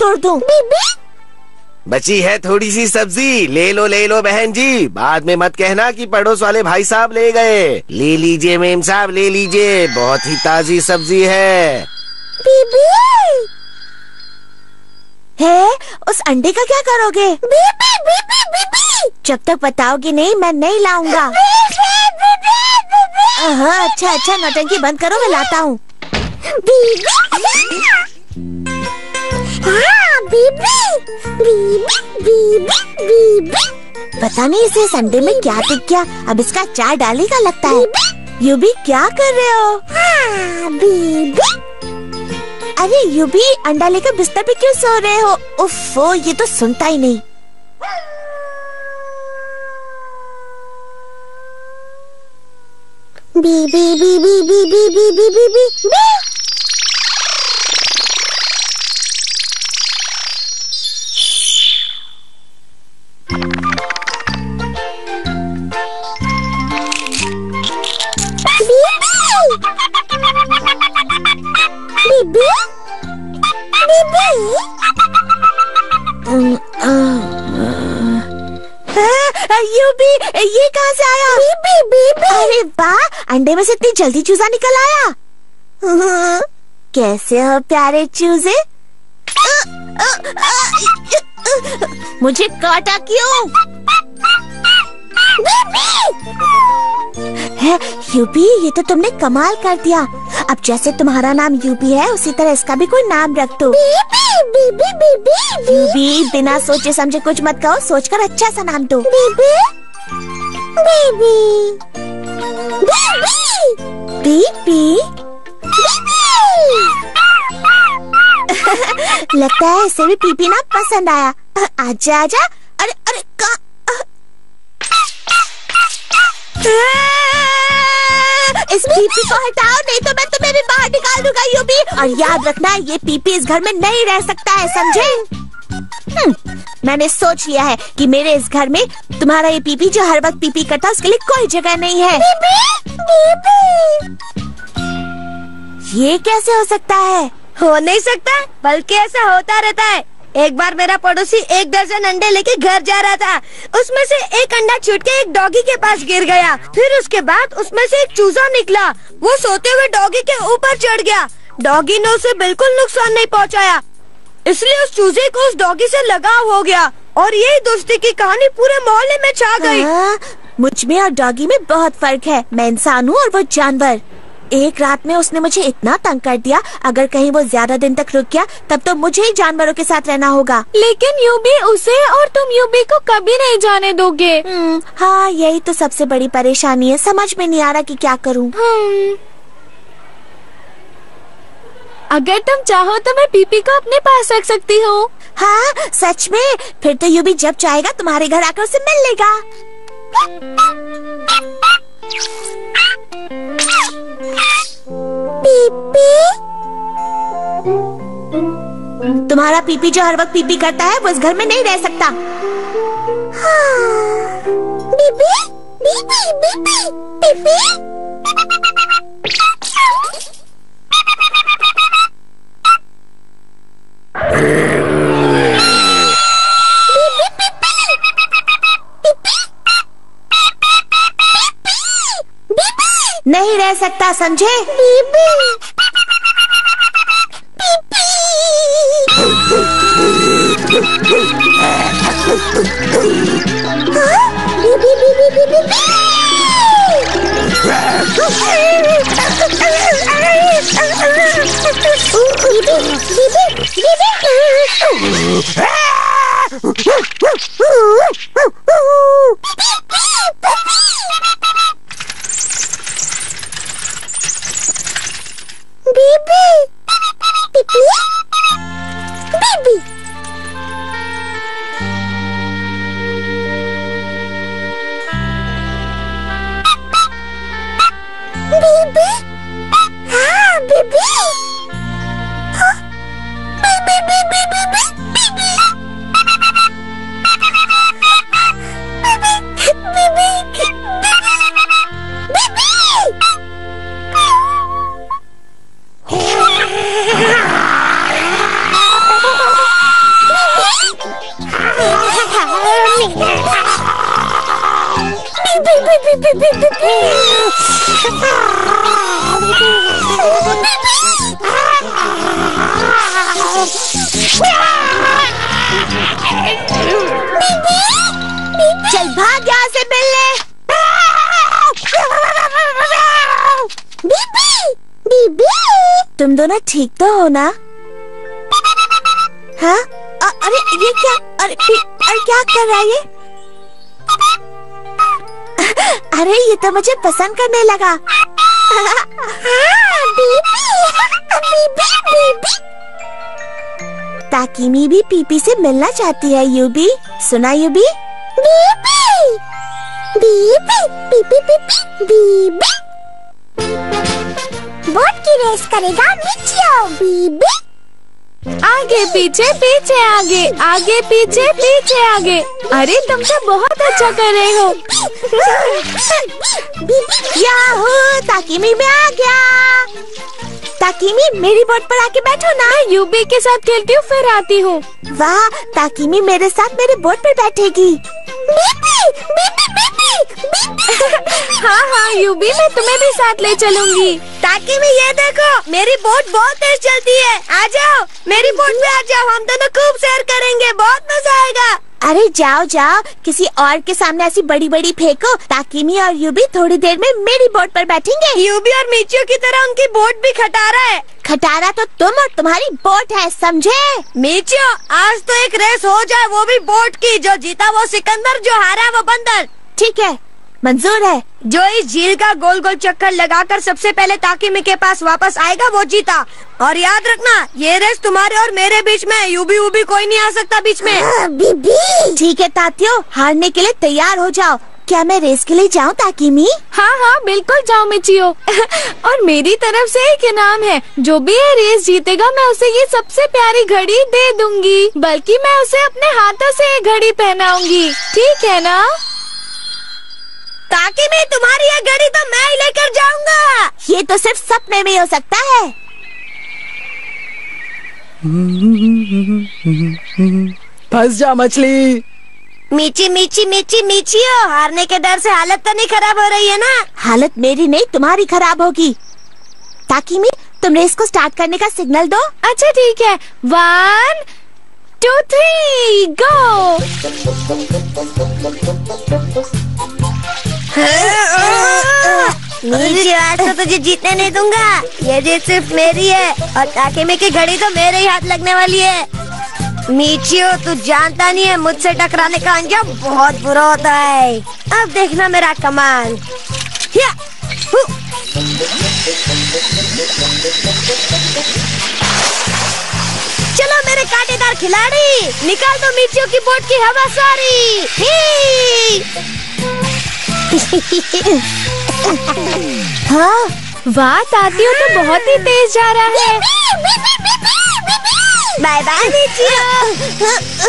तोड़ दूं? बीबी बची है थोड़ी सी सब्जी, ले लो बहन जी। बाद में मत कहना कि पड़ोस वाले भाई साहब ले गए। ले लीजिए मेम साहब, ले लीजिए, बहुत ही ताजी सब्जी है। बीबी है, उस अंडे का क्या करोगे? बीबी बीबी बीबी जब तक बताओगी नहीं मैं नहीं लाऊंगा। अच्छा नौटंकी बंद करो, मैं लाता हूँ। पता नहीं इसे इस अंडे में क्या दिख गया, अब इसका चार डालेगा लगता है। यूबी क्या कर रहे हो? अरे यूबी, अंडा लेकर बिस्तर पे क्यों सो रहे हो? उफ़, ये तो सुनता ही नहीं। बी बी बी बी बी बी बी बी बी बी बी। यूबी, ये कहाँ से आया? बीबी बीबी। अरे वाह, अंडे में से इतनी जल्दी चूजा निकल आया। कैसे हो प्यारे चूजे? मुझे काटा क्यों? है यूबी, ये तो तुमने कमाल कर दिया। अब जैसे तुम्हारा नाम यूबी है, उसी तरह इसका भी कोई नाम रख दो। बीबी बीबी बीबी। यूबी, बिना सोचे समझे कुछ मत कहो, सोचकर अच्छा सा नाम दो। बीबी बीबी बीबी बीबी। लगता है इसे भी पीपी ना पसंद आया। आजा आजा। अरे अरे इस पीपी को हटाओ, नहीं तो मैं तुम्हें भी बाहर निकाल दूंगा यूबी। और याद रखना, ये पीपी इस घर में नहीं रह सकता है, समझे? मैंने सोच लिया है कि मेरे इस घर में तुम्हारा ये पीपी जो हर वक्त पीपी करता है, उसके लिए कोई जगह नहीं है। बीबी, बीबी। ये कैसे हो सकता है? हो नहीं सकता, बल्कि ऐसा होता रहता है। एक बार मेरा पड़ोसी 1 दर्जन अंडे लेके घर जा रहा था। उसमें से एक अंडा छूट के एक डॉगी के पास गिर गया। फिर उसके बाद उसमें से एक चूजा निकला। वो सोते हुए डॉगी के ऊपर चढ़ गया। डॉगी ने उसे बिल्कुल नुकसान नहीं पहुंचाया, इसलिए उस चूजे को उस डॉगी से लगाव हो गया और यही दोस्ती की कहानी पूरे मोहल्ले में छा गई। मुझ में और डॉगी में बहुत फर्क है। मैं इंसान हूँ और वो जानवर। एक रात में उसने मुझे इतना तंग कर दिया, अगर कहीं वो ज्यादा दिन तक रुक गया तब तो मुझे ही जानवरों के साथ रहना होगा। लेकिन यूबी, उसे और तुम यूबी को कभी नहीं जाने दोगे। हाँ, यही तो सबसे बड़ी परेशानी है। समझ में नहीं आ रहा कि क्या करूँ। अगर तुम चाहो तो मैं पीपी को अपने पास रख सकती हूँ। हाँ सच में? फिर तो यूबी जब चाहेगा तुम्हारे घर आकर उसे मिल लेगा। पीपी, तुम्हारा पीपी जो हर वक्त पीपी करता है, वो इस घर में नहीं रह सकता। हाँ। बीबी बीबी बीबी पीपी। नहीं रह सकता, समझे? बीबी चल भाग यहाँ से बिल्ली। तुम दोनों ठीक तो हो ना? हाँ? अरे ये क्या? अरे क्या कर रहा है ये? अरे ये तो मुझे पसंद करने लगा। ताकीमी भी पीपी से मिलना चाहती है। यूबी, सुना यूबी? बोट की रेस करेगा मिचियो। बीबी आगे पीछे पीछे आगे, आगे पीछे पीछे आगे। अरे तुम तो बहुत अच्छा कर रहे हो। याहू, ताकीमी में आ गया। ताकीमी मेरी बोट पर आके बैठो ना। यूबी के साथ खेलती हूँ फिर आती हूँ। वाह, ताकीमी मेरे साथ मेरी बोट पर बैठेगी। हाँ हाँ यूबी, मैं तुम्हें भी साथ ले चलूंगी। ताकीमी ये देखो, मेरी बोट बहुत तेज चलती है। आ जाओ मेरी बोट पे, आ जाओ, हम दोनों खूब सैर करेंगे, बहुत मजा आएगा। अरे जाओ जाओ, किसी और के सामने ऐसी बड़ी बड़ी फेंको। ताकीमी और यूबी थोड़ी देर में मेरी बोट पर बैठेंगे। यूबी और मिचियो की तरह उनकी बोट भी खटारा है। खटारा तो तुम और तुम्हारी बोट है, समझे? मिचियो, आज तो एक रेस हो जाए, वो भी बोट की। जो जीता वो सिकंदर, जो हारा वो बंदर। ठीक है, मंजूर है। जो इस झील का गोल गोल चक्कर लगाकर सबसे पहले ताकीमी के पास वापस आएगा वो जीता। और याद रखना, ये रेस तुम्हारे और मेरे बीच में। यूबी उबी कोई नहीं आ सकता बीच में। ठीक है तातियों, हारने के लिए तैयार हो जाओ। क्या मैं रेस के लिए जाऊँ ताकीमी? हाँ हाँ बिल्कुल जाओ मिचियो। और मेरी तरफ से एक इनाम है। जो भी ये रेस जीतेगा मैं उसे ये सबसे प्यारी घड़ी दे दूंगी। बल्कि मैं उसे अपने हाथों से ये घड़ी पहनाऊंगी। ठीक है ना? ताकीमी, तुम्हारी ये घड़ी तो मैं ही लेकर जाऊंगा। ये तो सिर्फ सपने में हो सकता है। फंस जा मछली। मीची मीची मीची मिचियो, हारने के डर से हालत तो नहीं खराब हो रही है ना? हालत मेरी नहीं तुम्हारी खराब होगी। ताकीमी, तुम रेस को स्टार्ट करने का सिग्नल दो। अच्छा ठीक है, 1 2 3 गो। मिचियो, आज तो तुझे जीतने नहीं दूंगा। ये जीत सिर्फ मेरी है और ताकीमी की घड़ी तो मेरे ही हाथ लगने वाली है। मिचियो, तू जानता नहीं है, मुझसे टकराने का अंजाम बहुत बुरा होता है। अब देखना मेरा कमाल। चलो मेरे कांटेदार खिलाड़ी, निकाल दो मिचियो की बोट की हवा सारी। हाँ, वाह तातियों तो बहुत ही तेज जा रहा है। Bye bye Michio.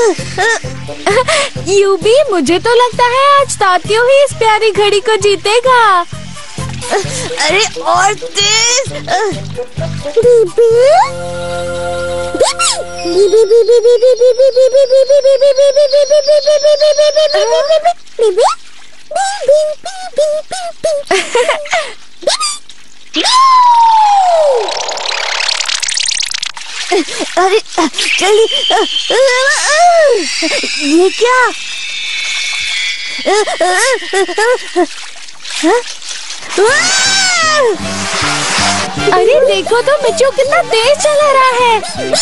यूबी, मुझे तो लगता है आज तातियों ही इस प्यारी घड़ी को जीतेगा। अरे और तेज। अरे जल्दी, ये क्या? अरे देखो तो मिचियो कितना तेज चला रहा है।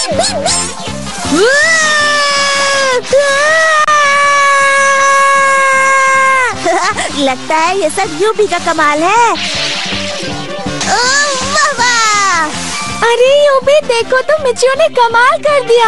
लगता है ये सब यूबी का कमाल है। वाह वाह! अरे यूबी, देखो तो मिचियो ने कमाल कर दिया।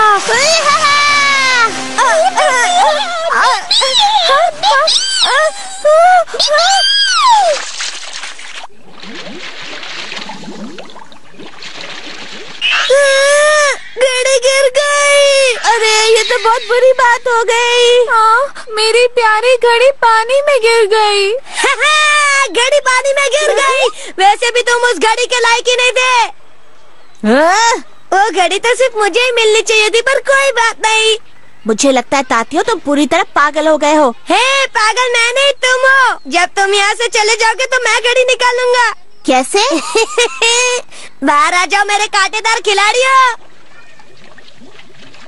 घड़ी गिर गई। अरे ये तो बहुत बुरी बात हो गई। हाँ, मेरी प्यारी घड़ी पानी में गिर गई। घड़ी पानी में गिर गई। वैसे भी तुम उस घड़ी के लायक ही नहीं थे। वो घड़ी तो सिर्फ मुझे ही मिलनी चाहिए थी, पर कोई बात नहीं। मुझे लगता है तातियों, तुम पूरी तरह पागल हो गए हो। हे पागल मैं नहीं, तुम हो। जब तुम यहाँ से चले जाओगे तो मैं घड़ी निकालूंगा। कैसे? बाहर आ जाओ मेरे कांटेदार खिलाड़ियों।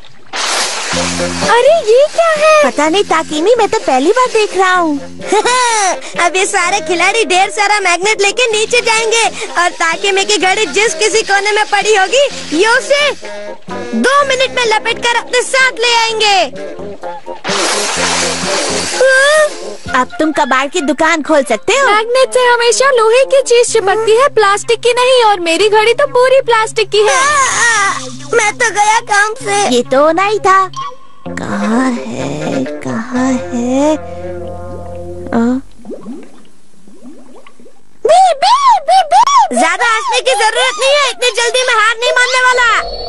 अरे ये क्या है? पता नहीं ताकीमी, मैं तो पहली बार देख रहा हूँ। अब ये सारे खिलाड़ी ढेर सारा मैग्नेट लेके नीचे जाएंगे और ताकीमी की घड़ी जिस किसी कोने में पड़ी होगी ये उसे 2 मिनट में लपेट कर अपने साथ ले आएंगे। अब तुम कबाड़ की दुकान खोल सकते हो। मैग्नेट से हमेशा लोहे की चीज चिपकती है, प्लास्टिक की नहीं, और मेरी घड़ी तो पूरी प्लास्टिक की है। मैं तो गया काम से। ये तो होना ही था। कहाँ है, कहाँ है? ज्यादा हंसने की जरूरत नहीं है, इतनी जल्दी मैं हार नहीं मानने वाला।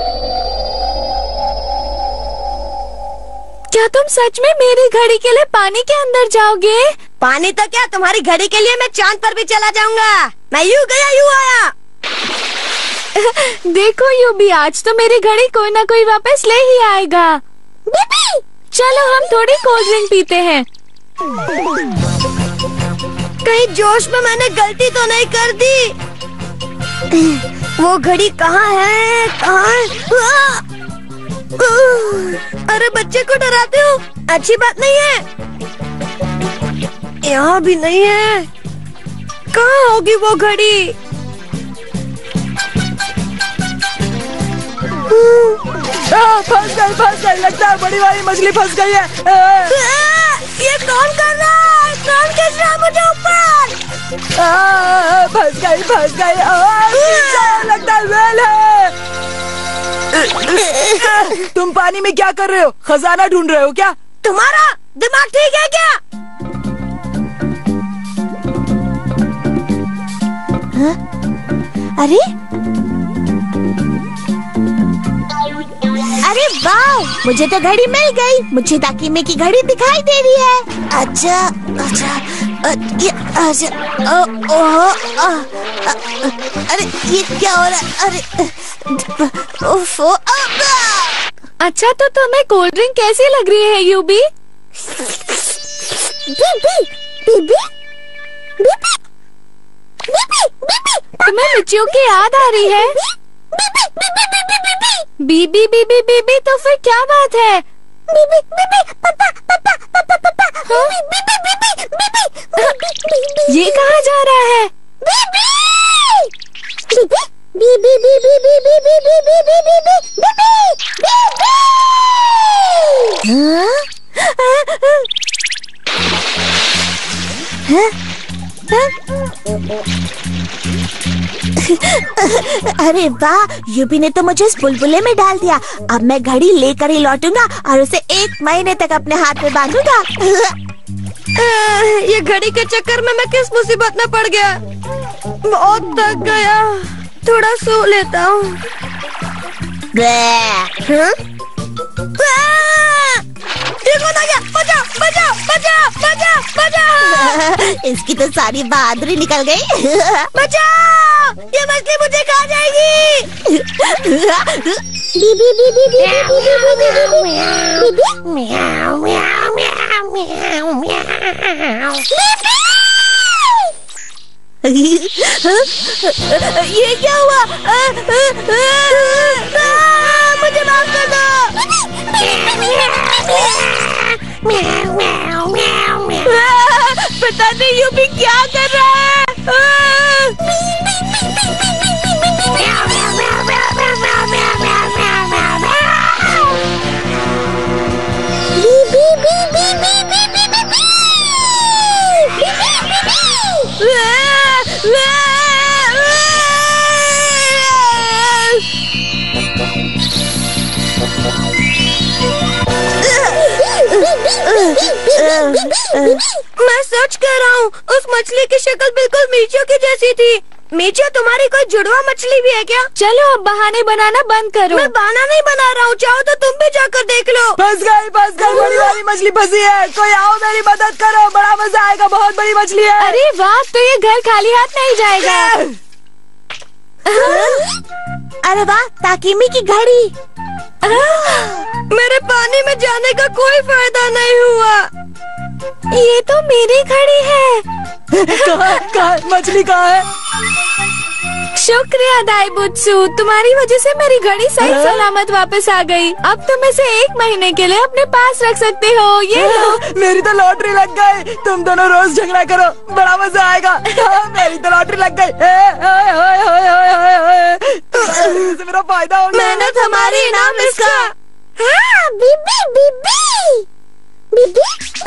क्या तुम सच में मेरी घड़ी के लिए पानी के अंदर जाओगे? पानी तो क्या, तुम्हारी घड़ी के लिए मैं चांद पर भी चला जाऊंगा। मैं यूं गया यूं आया। देखो यूबी, आज तो मेरी घड़ी कोई ना कोई वापस ले ही आएगा। चलो हम थोड़ी कोल्ड ड्रिंक पीते हैं। कहीं जोश में मैंने गलती तो नहीं कर दी? वो घड़ी कहाँ है, कहाँ है? अरे बच्चे को डराते हो, अच्छी बात नहीं है। यहाँ भी नहीं है। कहाँ होगी वो घड़ी? फंस गई, लगता है बड़ी वाली मछली फंस गई है। ये कौन कर रहा है? कौन खींच रहा है मुझे ऊपर? फंस गई। लगता है वेल है। तुम पानी में क्या कर रहे हो? खजाना ढूंढ रहे हो क्या? तुम्हारा दिमाग ठीक है क्या? अरे अरे वाह, मुझे तो घड़ी मिल गई। मुझे ताकीमी की घड़ी दिखाई दे रही है। अच्छा, अरे ये क्या हो रहा है? अरे अच्छा, तो तुम्हें कोल्ड ड्रिंक कैसी लग रही है यूबी? तुम्हें मिचियों की याद आ रही है? बीबी बीबी बीबी, तो फिर क्या बात है? बीबी बीबी पापा पापा पापा पापा बीबी। ये कहाँ जा रहा है? बीबी बीबी बीबी बीबी बीबी बीबी बीबी अरे वाह, यूबी ने तो मुझे इस बुलबुले में डाल दिया। अब मैं घड़ी लेकर ही लौटूंगा और उसे 1 महीने तक अपने हाथ में बांधूंगा। ये घड़ी के चक्कर में मैं किस मुसीबत में पड़ गया। बहुत थक गया, थोड़ा सो लेता हूँ। इसकी तो सारी बहादुरी निकल गई। बचाओ, ये मछली मुझे खा जाएगी। बीबी बीबी ये क्या हुआ? मुझे माफ कर दो। पता नहीं यूबी क्या कर रहा है। मैं सच कह रहा हूँ, उस मछली की शक्ल बिल्कुल मीचो की जैसी थी। मीचो, तुम्हारी कोई जुड़वा मछली भी है क्या? चलो अब बहाने बनाना बंद करो। मैं बहाना नहीं बना रहा हूँ, चाहो तो तुम भी जाकर देख लो। फंस गई, बड़ी वाली मछली फंसी है। कोई आओ, मेरी मदद करो, बड़ा मजा आएगा, बहुत बड़ी मछली है। अरे वाह, तो ये घर खाली हाथ नहीं जाएगा। अरे वाह, ताकीमी की घड़ी। मेरे पानी में जाने का कोई फायदा नहीं हुआ। ये तो मेरी घड़ी है। कहाँ मछली कहाँ है? शुक्रिया दाईबुत्सु, तुम्हारी वजह से मेरी घड़ी सही सलामत वापस आ गई। अब तुम इसे 1 महीने के लिए अपने पास रख सकते हो। ये लो। मेरी तो लॉटरी लग गई। तुम दोनों रोज झगड़ा करो, बड़ा मजा आएगा। मेरी तो लॉटरी लग गई। इससे मेरा फायदा होगा। मेहनत हमारी, इनाम इसका। हाँ, बीबी बीबी बीबी।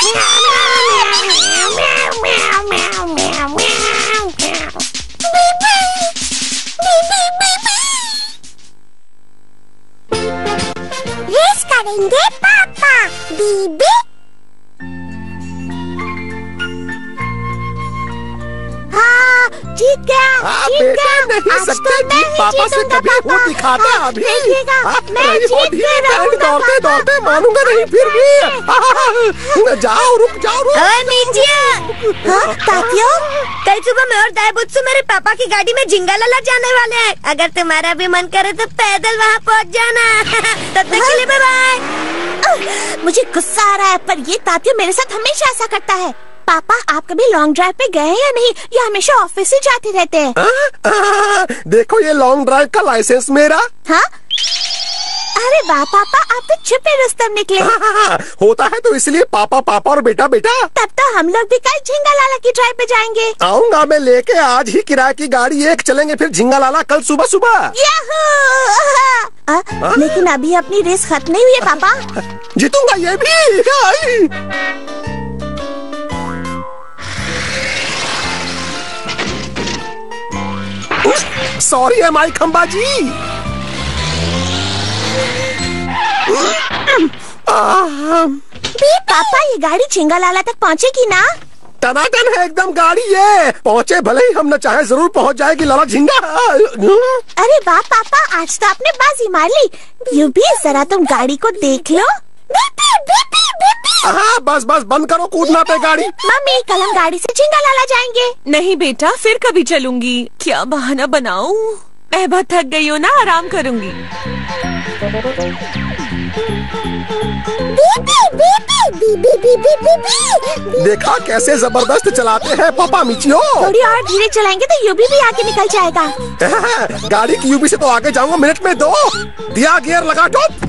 रेस करेंगे पापा बीबी। हाँ, जीत गया, जीत गया। नहीं सकते जी, पापा से कभी वो दिखाता अभी। दौड़ते दौड़ते मानूंगा नहीं फिर भी। जाओ रुक जाओ रुक। तातियो, कल सुबह मैं और दाईबुत्सु मेरे पापा की गाड़ी में जिंगालाला जाने वाले हैं। अगर तुम्हारा भी मन करे तो पैदल वहाँ पहुँच जाना। तब तक के लिए बाय बाय। मुझे गुस्सा आ रहा है, पर ये तातियो मेरे साथ हमेशा ऐसा करता है। पापा, आप कभी लॉन्ग ड्राइव पे गए हैं या नहीं? या हमेशा ऑफिस ही जाते रहते हैं? देखो ये लॉन्ग ड्राइव का लाइसेंस मेरा। हाँ? अरे वाह पापा, आप तो छुपे रुस्तम निकले। होता है तो इसलिए पापा पापा और बेटा बेटा। तब तो हम लोग भी कल झिंगालाला की ड्राइव पे जाएंगे। आऊंगा मैं लेके, आज ही किराए की गाड़ी एक चलेंगे फिर झिंगालाला कल सुबह सुबह। लेकिन अभी अपनी रेस खत्म नहीं हुई है पापा। जीतूंगा ये भी। सॉरी है माई खंबा जी। पापा, ये गाड़ी झिंगालाला तक पहुँचेगी ना? टनाटन है एकदम गाड़ी ये। पहुँचे भले ही हम न चाहे जरूर पहुँच जाएगी लाला झिंगा। अरे वाह पापा, आज तो आपने बाजी मार ली। यू भी जरा तुम गाड़ी को देख लो। हाँ बस बस बंद करो कूदना पे गाड़ी। मम्मी, कल हम गाड़ी से झिंगालाला जाएंगे। नहीं बेटा, फिर कभी चलूंगी। क्या बहाना बनाऊं? मैं बहुत थक गई हूँ ना, आराम करूंगी। देखा कैसे जबरदस्त चलाते हैं पापा मिचियो। थोड़ी और धीरे चलाएंगे तो यूबी भी आगे निकल जाएगा। गाड़ी की यूबी से तो आगे जाऊंगा मिनट में 2। दिया गियर लगा टॉप।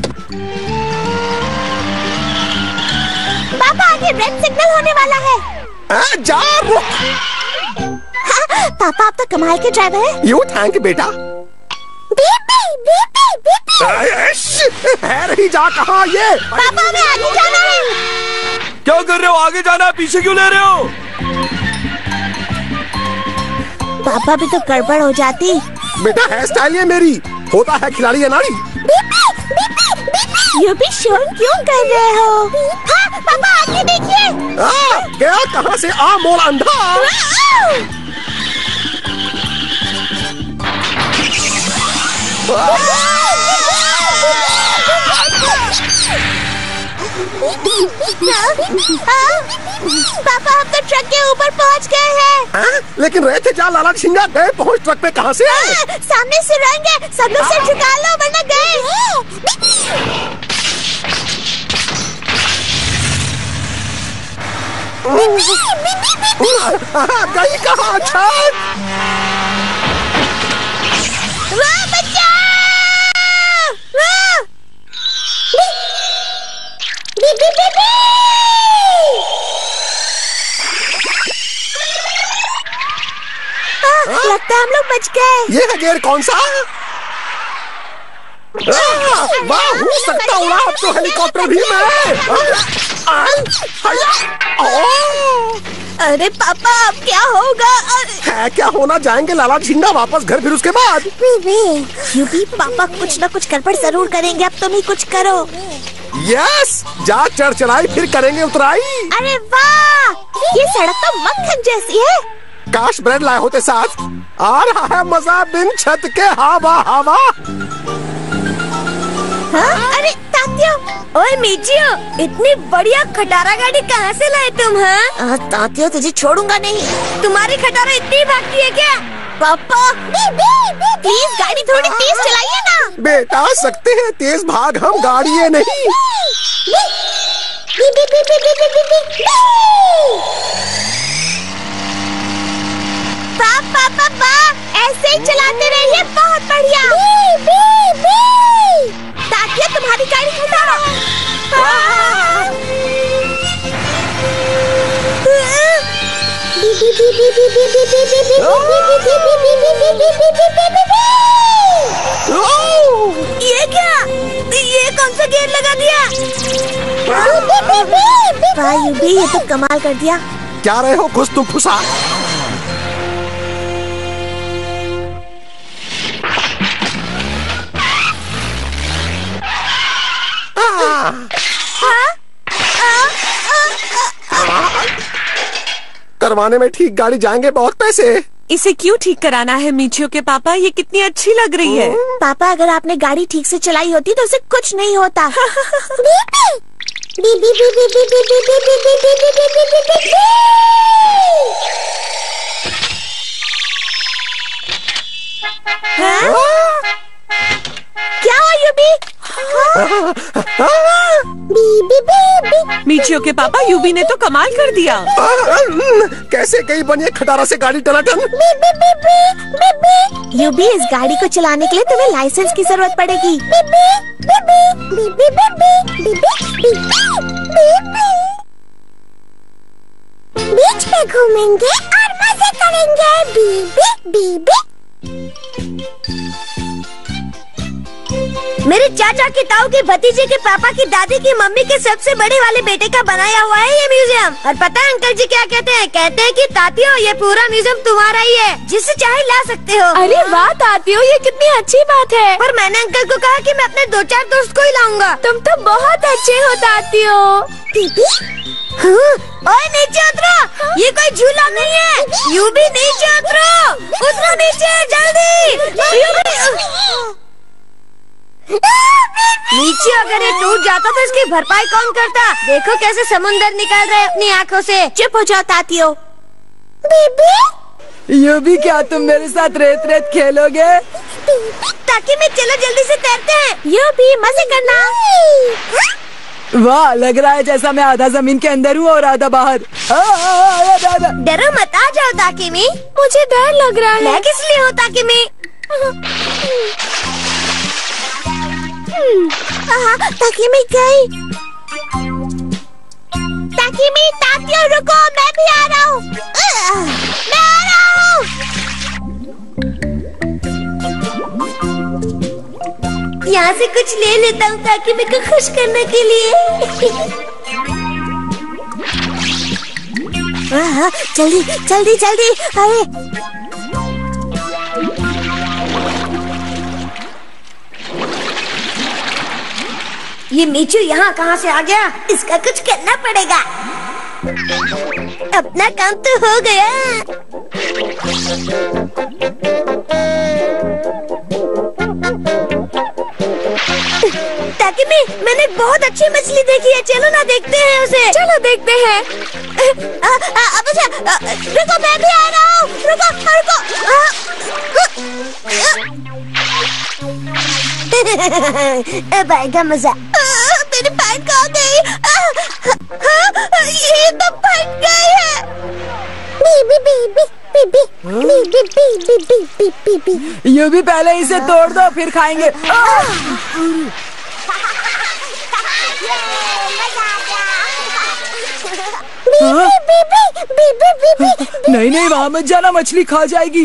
पापा, आगे रेड सिग्नल होने वाला है। जा रुक। पापा, आप तो कमाल के ड्राइवर हैं। यू थैंक बेटा। है रही जा कहाँ ये? पापा, हमें आगे जाना है। क्या कर रहे हो? आगे जाना है, पीछे क्यों ले रहे हो? पापा भी तो गड़बड़ हो जाती। बेटा हेयर स्टाइल ये मेरी, होता है खिलाड़ी अनाड़ी। यू भी शोर क्यों कर रहे हो? हाँ, पापा आगे देखिए। क्या कहाँ से आ मोल अंधा? पापा, हम तो ट्रक के ऊपर पहुंच गए हैं। लेकिन रहे थे जहाँ लाला झिंगा गए, पहुंच ट्रक पे कहाँ से? सामने से रहेंगे, सब लोग सिर झुका लो वरना गए। गई कहाँ? छत। लगता है हम लोग बच गए। ये है गियर कौन सा? वाह, हो सकता उड़ा अब तो हेलीकॉप्टर भी मैं। अरे पापा, अब क्या होगा? है क्या होना, जाएंगे लाला झिंगा वापस घर, फिर उसके बाद यूबी, पापा कुछ न कुछ गड़बड़ जरूर करेंगे। अब तुम ही कुछ करो। यस, जा चढ़ चढ़ाई फिर करेंगे उतराई। अरे वाह, ये सड़क तो मक्खन जैसी है। काश ब्रेड लाए होते साथ। आ रहा है मजा बिन छत के हवा हवा। हाँ? अरे तातियो, ओए मीचियो, इतनी बढ़िया खटारा गाड़ी कहाँ से लाए तुम? हाँ तातियो, तुझे छोड़ूंगा नहीं। तुम्हारी खटारा इतनी भागती है क्या? पापा प्लीज गाड़ी थोड़ी तेज चलाइए ना। बेटा सकते हैं तेज भाग, हम गाड़ी है नहीं। पापा ऐसे ही चलाते रहे। ये क्या? ये कौन सा गेट लगा दिया? वाह यूबी, ये तो कमाल कर दिया। क्या रहे हो खुश तुम फुसा? करवाने में ठीक गाड़ी जाएंगे बहुत पैसे। इसे क्यों ठीक कराना है मिचियो के पापा? ये कितनी अच्छी लग रही है। पापा, अगर आपने गाड़ी ठीक से चलाई होती तो उसे कुछ नहीं होता। क्या हुआ यूबी? मिचियो के पापा, यूबी ने तो कमाल कर दिया। कैसे कहीं बनी खटारा से गाड़ी टनाटन। यूबी, इस गाड़ी को चलाने के लिए तुम्हें लाइसेंस की जरूरत पड़ेगी। बीच पे घूमेंगे और मजे करेंगे। बीबी बीबी। मेरे चाचा की ताऊ के भतीजे के पापा की दादी की मम्मी के सबसे बड़े वाले बेटे का बनाया हुआ है ये म्यूजियम। और पता है अंकल जी क्या कहते हैं? कहते हैं कि तातियो, ये पूरा म्यूजियम तुम्हारा ही है, जिससे चाहे ला सकते हो। अरे वाह तातियो, ये कितनी अच्छी बात है। पर मैंने अंकल को कहा कि मैं अपने 2-4 दोस्त को ही लाऊंगा। तुम तो बहुत अच्छे हो तातियो। ओए नीचे उतरो, ये कोई झूला नहीं है। यू भी नीचे उतरो, उतरो नीचे जल्दी। नीचे अगर ये टूट जाता तो इसकी भरपाई कौन करता? देखो कैसे समुंदर निकल रहा है अपनी आँखों से। चुप हो जाओ तातियो। ये भी क्या तुम मेरे साथ रेत रेत खेलोगे? ताकि मैं चलो जल्दी से तैरते हैं। यूबी, मजे करना। वाह, लग रहा है जैसा मैं आधा जमीन के अंदर हूँ और आधा बाहर। डरो मत, आ जाओ ताकिमी। मुझे डर लग रहा है। मैं किस लिए हूँ ताकिमी? ताकिमी गई। ताकिमी, तातियो रुको, मैं भी आ रहा हूँ। मैं आ रहा हूँ। यहाँ से कुछ ले लेता हूँ ताकि मेरे को खुश करने के लिए। जल्दी जल्दी जल्दी, अरे ये मीचू यहाँ कहाँ से आ गया? इसका कुछ करना पड़ेगा। अपना काम तो हो गया। ताकि मैंने बहुत अच्छी मछली देखी है, चलो ना देखते हैं उसे। चलो देखते हैं। रुको, मैं भी आ रहा हूँ। रुको रुको। अब आएगा मजा। मेरी पैंट कहाँ गई? ये तो फट गई है। बीबी बीबी बीबी बीबी बीबी बीबी बीबी। ये भी पहले इसे तोड़ दो फिर खाएंगे। नहीं नहीं, वहाँ मत जाना, मछली खा जाएगी।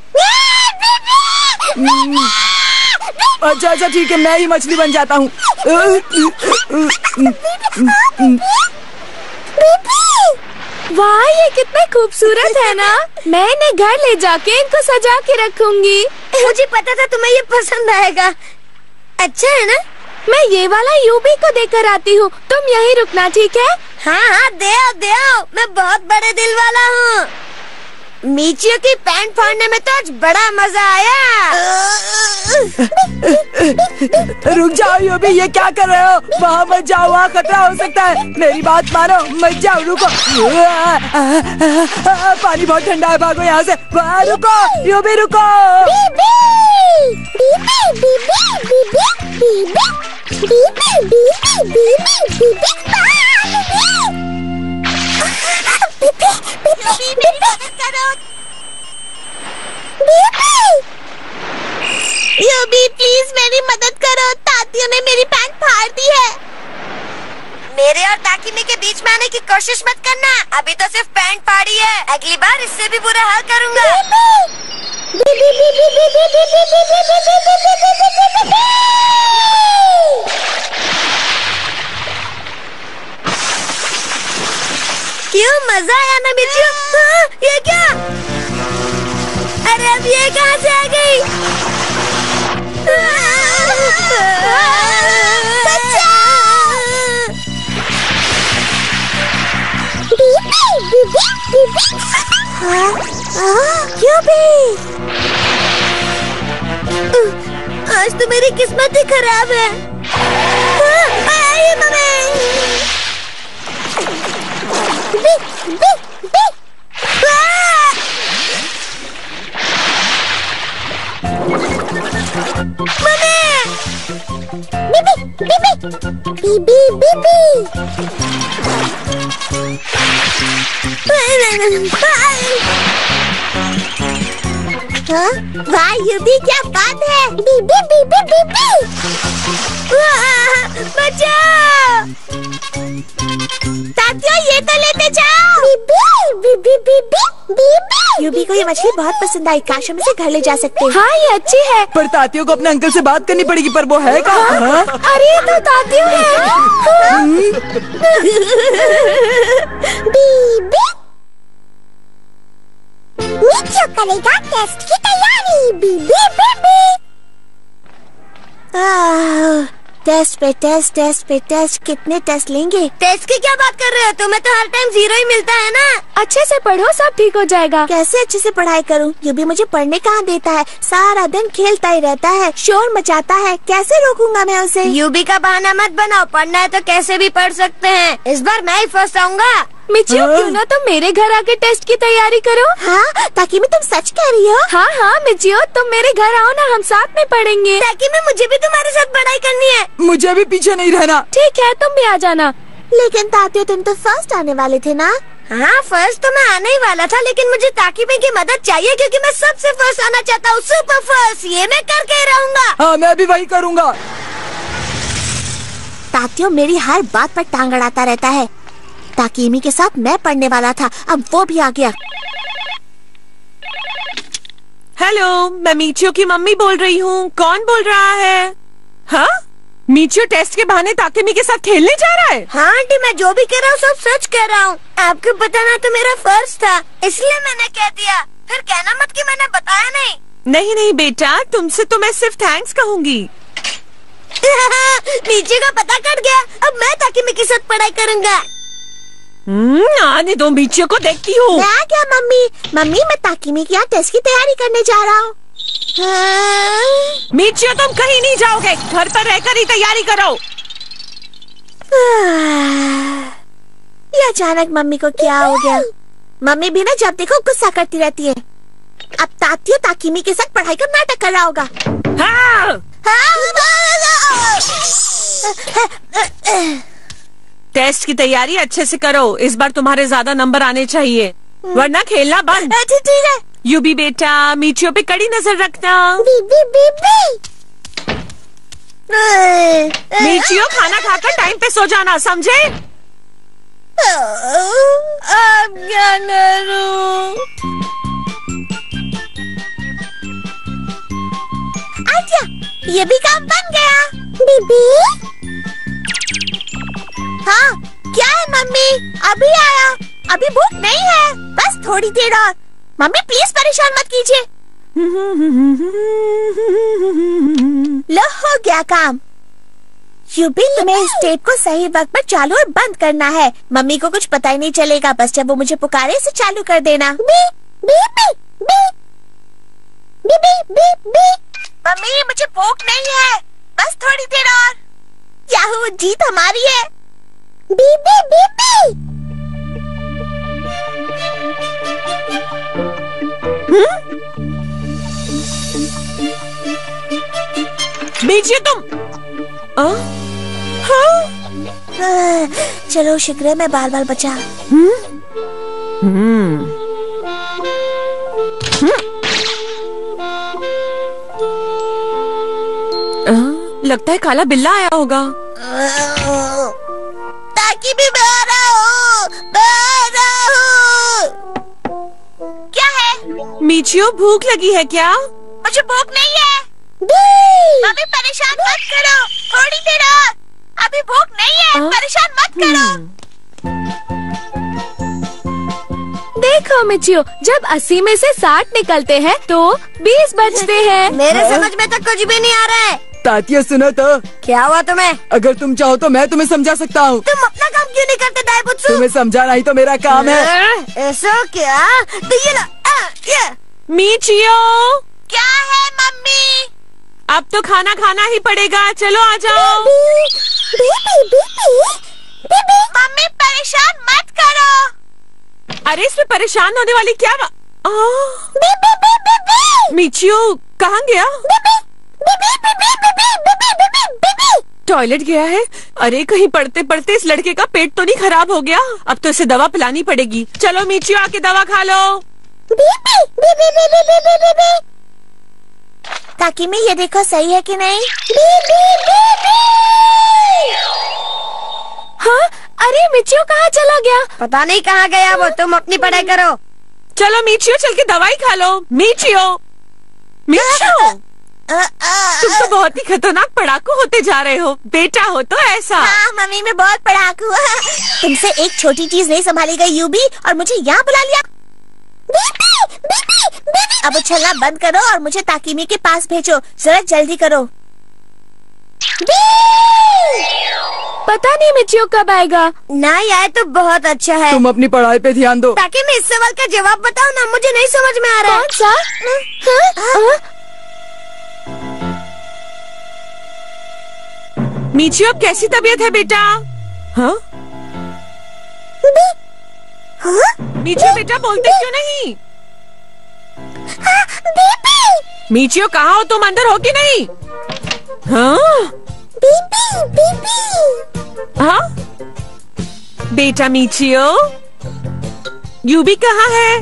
अच्छा अच्छा ठीक है, मैं ही मछली बन जाता हूँ। वाह, ये कितने खूबसूरत है ना। मैं इन्हें घर ले जाके इनको सजा के रखूंगी। मुझे पता था तुम्हें ये पसंद आएगा। अच्छा है ना? मैं ये वाला यूबी को देकर आती हूँ, तुम यहीं रुकना, ठीक है? हाँ हाँ, दे आओ, मैं बहुत बड़े दिल वाला हूँ। मीचियो की पैंट फाड़ने में तो आज बड़ा मजा आया। रुक जाओ यूबी, ये क्या कर रहे हो? वहाँ मत जाओ, वहाँ खतरा हो सकता है। मेरी बात मानो, मत जाओ, रुको। पानी बहुत ठंडा है, भागो यहाँ से। रुको यूबी, रुको। यूबी प्लीज मेरी मदद करो, तातियों ने मेरी पैंट फाड़ दी है। मेरे और ताकिमी के बीच में आने की कोशिश मत करना। अभी तो सिर्फ पैंट फाड़ी है, अगली बार इससे भी बुरा हाल करूँगा। क्यों मजा आया ना मिचियो? हाँ, ये क्या? अरे अब ये कहाँ से आ गई? क्यों भी? आज तो मेरी किस्मत ही खराब है। वाह युबी, क्या बात है। बीबी बीबी बीबी, बचाओ। तातियों ये तो लेते जाओ। बीबी बीबी बीबी बीबी। युबी को ये मछली बहुत पसंद आई, काश हम इसे घर ले जा सकते हैं। हाँ ये अच्छी है। पर तातियों को अपने अंकल से बात करनी पड़ेगी, पर वो है कहाँ? हाँ? अरे तो तातियों है। बीबी मिचियो करेगा टेस्ट की तैयारी। बीबी बीबी। टेस्ट पे टेस्ट, टेस्ट पे टेस्ट, कितने टेस्ट लेंगे? टेस्ट की क्या बात कर रहे हो? तुम्हें तो हर टाइम 0 ही मिलता है ना। अच्छे से पढ़ो, सब ठीक हो जाएगा। कैसे अच्छे से पढ़ाई करूं? युबी मुझे पढ़ने कहाँ देता है, सारा दिन खेलता ही रहता है, शोर मचाता है, कैसे रोकूंगा मैं उसे? युबी का बहाना मत बनाओ, पढ़ना है तो कैसे भी पढ़ सकते हैं। इस बार मैं ही फर्स्ट आऊंगा। मिचियो क्यों ना तुम मेरे घर आके टेस्ट की तैयारी करो। हाँ, ताकि मैं, तुम सच कह रही हो? हाँ हाँ मिचियो, तुम मेरे घर आओ ना, हम साथ में पढ़ेंगे। ताकि मैं, मुझे भी तुम्हारे साथ पढ़ाई करनी है। मुझे भी पीछे नहीं रहना। ठीक है, तुम भी आ जाना। लेकिन तातियों, तुम तो फर्स्ट आने वाले थे ना? हाँ फर्स्ट तो मैं आने ही वाला था, लेकिन मुझे ताकिमी की मदद चाहिए क्योंकि मैं सबसे फर्स्ट आना चाहता हूँ, सुपर फर्स्ट। ये मैं करके ही रहूंगा। हाँ मैं भी वही करूँगा। तातियों मेरी हर बात पर टांग अड़ाता रहता है। ताकिमी के साथ मैं पढ़ने वाला था, अब वो भी आ गया। हेलो, मैं मीचियो की मम्मी बोल रही हूँ। कौन बोल रहा है? हाँ, मीचियो टेस्ट के बहाने ताकिमी के साथ खेलने जा रहा है। हाँ आंटी, मैं जो भी कह रहा हूँ सब सच कह रहा हूँ। आपको बताना तो मेरा फर्ज था, इसलिए मैंने कह दिया। फिर कहना मत कि मैंने बताया नहीं। नहीं नहीं बेटा, तुमसे तो मैं सिर्फ थैंक्स कहूँगी। मीचियो का पता कट गया, अब मैं ताकिमी के साथ पढ़ाई करूँगा। आने दो, मीचियो को देखती हूँ। मैं क्या मम्मी? मम्मी मैं ताकिमी के यहाँ टेस्ट की तैयारी करने जा रहा हूँ। मीचियो तुम कहीं नहीं जाओगे, घर पर रहकर ही तैयारी करो। ये अचानक मम्मी को क्या हो गया? मम्मी भी ना जब देखो गुस्सा करती रहती है। अब तातियों ताकिमी के साथ पढ़ाई का नाटक कर रहा होगा। हाँ। टेस्ट की तैयारी अच्छे से करो, इस बार तुम्हारे ज्यादा नंबर आने चाहिए, वरना खेलना बंद। ठीक है। युबी बेटा, मीचियो पे कड़ी नजर रखना। बीबी बीबी। मीचियो खाना खाकर टाइम पे सो जाना, समझे? अब क्या करूं? आजा, ये भी काम बन गया। बीबी। हाँ क्या है मम्मी? अभी आया, अभी भूख नहीं है, बस थोड़ी देर और। मम्मी प्लीज परेशान मत कीजिए। लो हो गया काम। युबी तुम्हें इस टेप को सही वक्त पर चालू और बंद करना है। मम्मी को कुछ पता ही नहीं चलेगा, बस जब वो मुझे पुकारे इसे चालू कर देना। बी बी बी बी बी बी बी बी। मम्मी मुझे भूख नहीं है, बस थोड़ी देर और। याहू, जीत हमारी है। बी बी बी बी। मीचियो तुम चलो शुक्र मैं बार बार बचा। लगता है काला बिल्ला आया होगा। ताकि मीचियो भूख लगी है क्या? मुझे भूख नहीं है। मम्मी परेशान मत करो, थोड़ी देर और। अभी भूख नहीं है, परेशान मत करो। देखो मिचियो, जब 80 में से 60 निकलते हैं तो 20 बचते हैं। मेरे समझ में तो कुछ भी नहीं आ रहा है। तातिया सुनो तो, क्या हुआ तुम्हें? अगर तुम चाहो तो मैं तुम्हें समझा सकता हूँ। तुम अपना काम क्यों नहीं करते दाईबुत्सु? तुम्हें समझाना ही तो मेरा काम है। ऐसा क्या? तो ये लो, ये। मीचियो, क्या है मम्मी? अब तो खाना खाना ही पड़ेगा, चलो आ जाओ। मम्मी परेशान मत करो। अरे इसमें परेशान होने वाली क्या मीचियो कहाँ गया? टॉयलेट गया है? अरे कहीं पढ़ते पढ़ते इस लड़के का पेट तो नहीं खराब हो गया? अब तो इसे दवा पिलानी पड़ेगी। चलो मीचियो आके दवा खा लो। ताकि मैं ये देखो सही है कि नहीं। हाँ, अरे मिचियो कहाँ चला गया? पता नहीं कहाँ गया वो। तुम अपनी पढ़ाई करो। चलो मीचियो चल के दवाई खा लो। मीचियो, मीचियो तुम तो बहुत ही खतरनाक पढ़ाकू होते जा रहे हो। बेटा हो तो ऐसा। हाँ मम्मी, मैं बहुत पढ़ाकू हूँ। तुमसे एक छोटी चीज नहीं संभाली गई यूबी, और मुझे यहाँ बुला लिया। अब उछलना बंद करो और मुझे ताकिमी के पास भेजो। जरा जल्दी करो। पता नहीं मिचियो कब आएगा। ना आए तो बहुत अच्छा है। तुम अपनी पढ़ाई पे ध्यान दो। ताकि मैं इस सवाल का जवाब बताओ ना, मुझे नहीं समझ में आ रहा है। कौन सा? मीचियो अब कैसी तबीयत है बेटा? हाँ? मीचियो बेटा बोलते क्यों नहीं? मीचियो कहाँ हो तुम? अंदर हो कि नहीं? हाँ? हाँ? बेटा मीचियो, यूबी कहाँ है?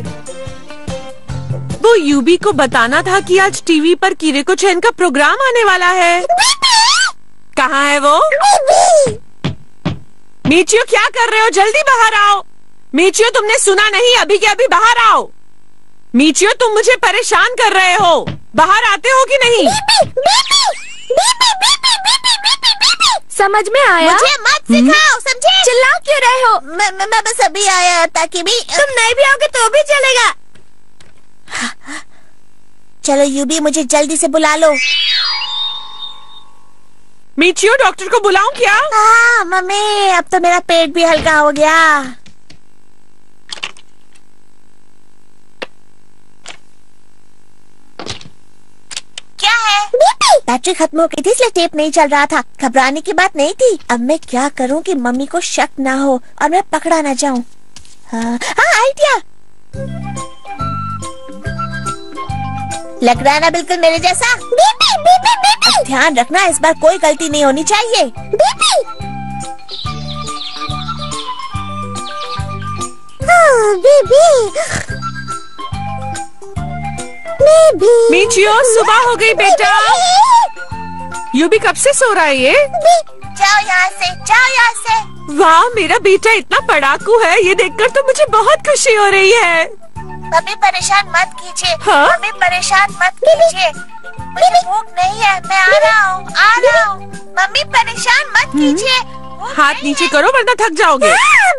वो यूबी को बताना था कि आज टीवी पर कीरेको चैन का प्रोग्राम आने वाला है। कहाँ है वो? मीचियो क्या कर रहे हो? जल्दी बाहर आओ। मीचियो तुमने सुना नहीं? अभी के अभी बाहर आओ। मीचियो तुम मुझे परेशान कर रहे हो। बाहर आते हो कि नहीं? समझ में आया? मुझे मत सिखाओ, समझे? चिल्ला क्यों रहे हो? मैं बस अभी आया ताकि भी। तुम नहीं भी आओगे तो भी चलेगा। चलो यूबी, मुझे जल्दी से बुला लो। मीचियो डॉक्टर को बुलाऊं क्या? हाँ मम्मी, अब तो मेरा पेट भी हल्का हो गया। क्या है? बैटरी खत्म हो गई थी इसलिए टेप नहीं चल रहा था। घबराने की बात नहीं थी। अब मैं क्या करूं कि मम्मी को शक ना हो और मैं पकड़ा ना जाऊं। हाँ, आइडिया। लग रहा है ना बिल्कुल मेरे जैसा। अब ध्यान रखना, इस बार कोई गलती नहीं होनी चाहिए। मीचियो सुबह हो गई बेटा। यूबी कब से सो रहा है ये? जाओ यहाँ से, जाओ यहाँ से। वाह, मेरा बेटा इतना पढ़ाकू है, ये देखकर तो मुझे बहुत खुशी हो रही है। मम्मी परेशान मत कीजिए। हाँ? मम्मी परेशान मत कीजिए। मुझे भूख नहीं है, मैं आ रहा हूँ। मम्मी परेशान मत कीजिए। हाथ नीचे करो वरना थक जाओगे।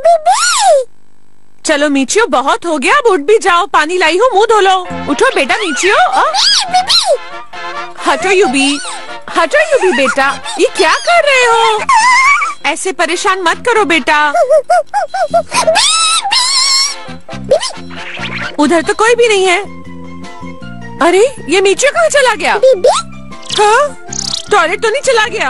चलो मीचियो बहुत हो गया, अब उठ भी जाओ। पानी लाई हूँ, मुंह धो लो। उठो बेटा मीचियो। हटो यूबी, हटो यूबी बेटा, ये क्या कर रहे हो? ऐसे परेशान मत करो बेटा। उधर तो कोई भी नहीं है। अरे ये मीचियो कहाँ चला गया? हाँ? टॉयलेट तो नहीं चला गया?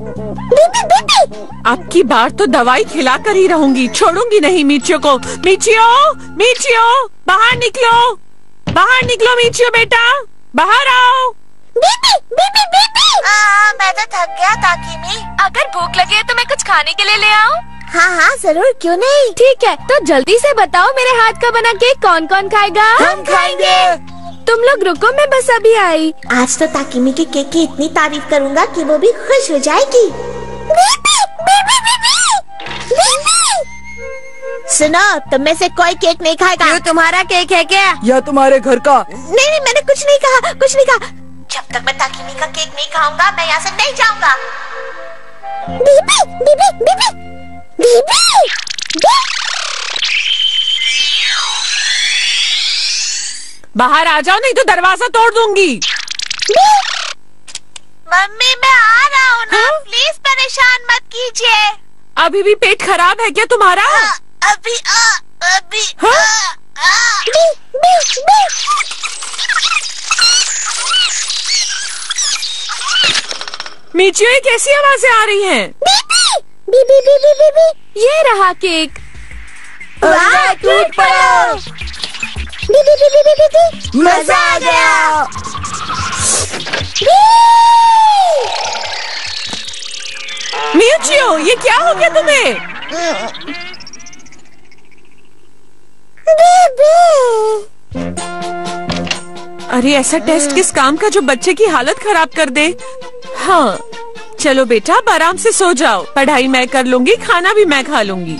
अब की बार तो दवाई खिला कर ही रहूंगी, छोड़ूंगी नहीं मीचियो को। मीचियो, मीचियो बाहर निकलो, बाहर निकलो मीचियो बेटा, बाहर आओ। मैं तो थक गया ताकिमी। अगर भूख लगे तो मैं कुछ खाने के लिए ले आऊं? हाँ जरूर, क्यों नहीं। ठीक है, तो जल्दी से बताओ मेरे हाथ का बना केक कौन कौन खाएगा? हम खाएंगे। तुम लोग रुको, मैं बस अभी आई। आज तो ताकिमी के केक की इतनी तारीफ करूँगा कि वो भी खुश हो जाएगी। सुनो, तुम में से कोई केक नहीं खाएगा। क्यों, तुम्हारा केक है क्या? या तुम्हारे घर का? नहीं, मैंने कुछ नहीं कहा, कुछ नहीं कहा। जब तक मैं ताकिमी का केक नहीं खाऊंगा, मैं यहाँ से नहीं जाऊंगा। बीबी, बीबी, बीबी, बीबी, बाहर आ जाओ, नहीं तो दरवाजा तोड़ दूंगी। मम्मी, मैं आ रहा हूँ ना, प्लीज परेशान मत कीजिए। अभी भी पेट खराब है क्या तुम्हारा? अभी मीचियो, ये कैसी आवाजें आ रही हैं? बीबी, बीबी, बीबी, ये रहा केक। वाह, टूट पड़ो। बीबी, बीबी, बीबी, बीबी, मजा आ गया। मीचियो, ये क्या हो गया तुम्हें? अरे ऐसा टेस्ट किस काम का जो बच्चे की हालत खराब कर दे। हाँ, चलो बेटा, अब आराम से सो जाओ। पढ़ाई मैं कर लूंगी, खाना भी मैं खा लूंगी।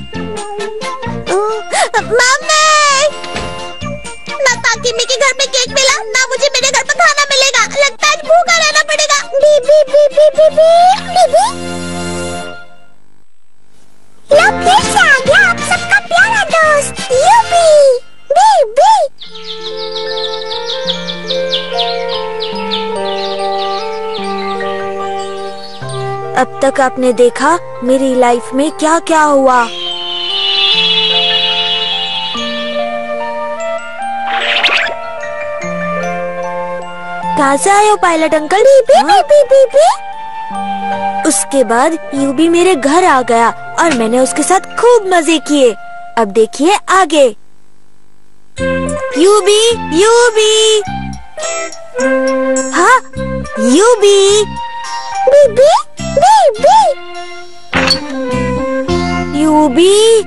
मम्मी, ना ताकिमी के घर में केक मिला, ना मुझे मेरे घर पर खाना मिलेगा। लगता है भूखा रहना पड़ेगा। बीबी, बीबी, बीबी, बीबी, लो फिर से आ गया आप सबका प्यारा दोस्त यूबी। बीबी, अब तक आपने देखा मेरी लाइफ में क्या क्या हुआ। कहाँ से आए हो पायलट अंकल? बीबी, बीबी, बीबी। उसके बाद यूबी मेरे घर आ गया और मैंने उसके साथ खूब मजे किए। अब देखिए आगे। यूबी, यूबी, हाँ, यूबी, बीबी, बीबी, यूबी।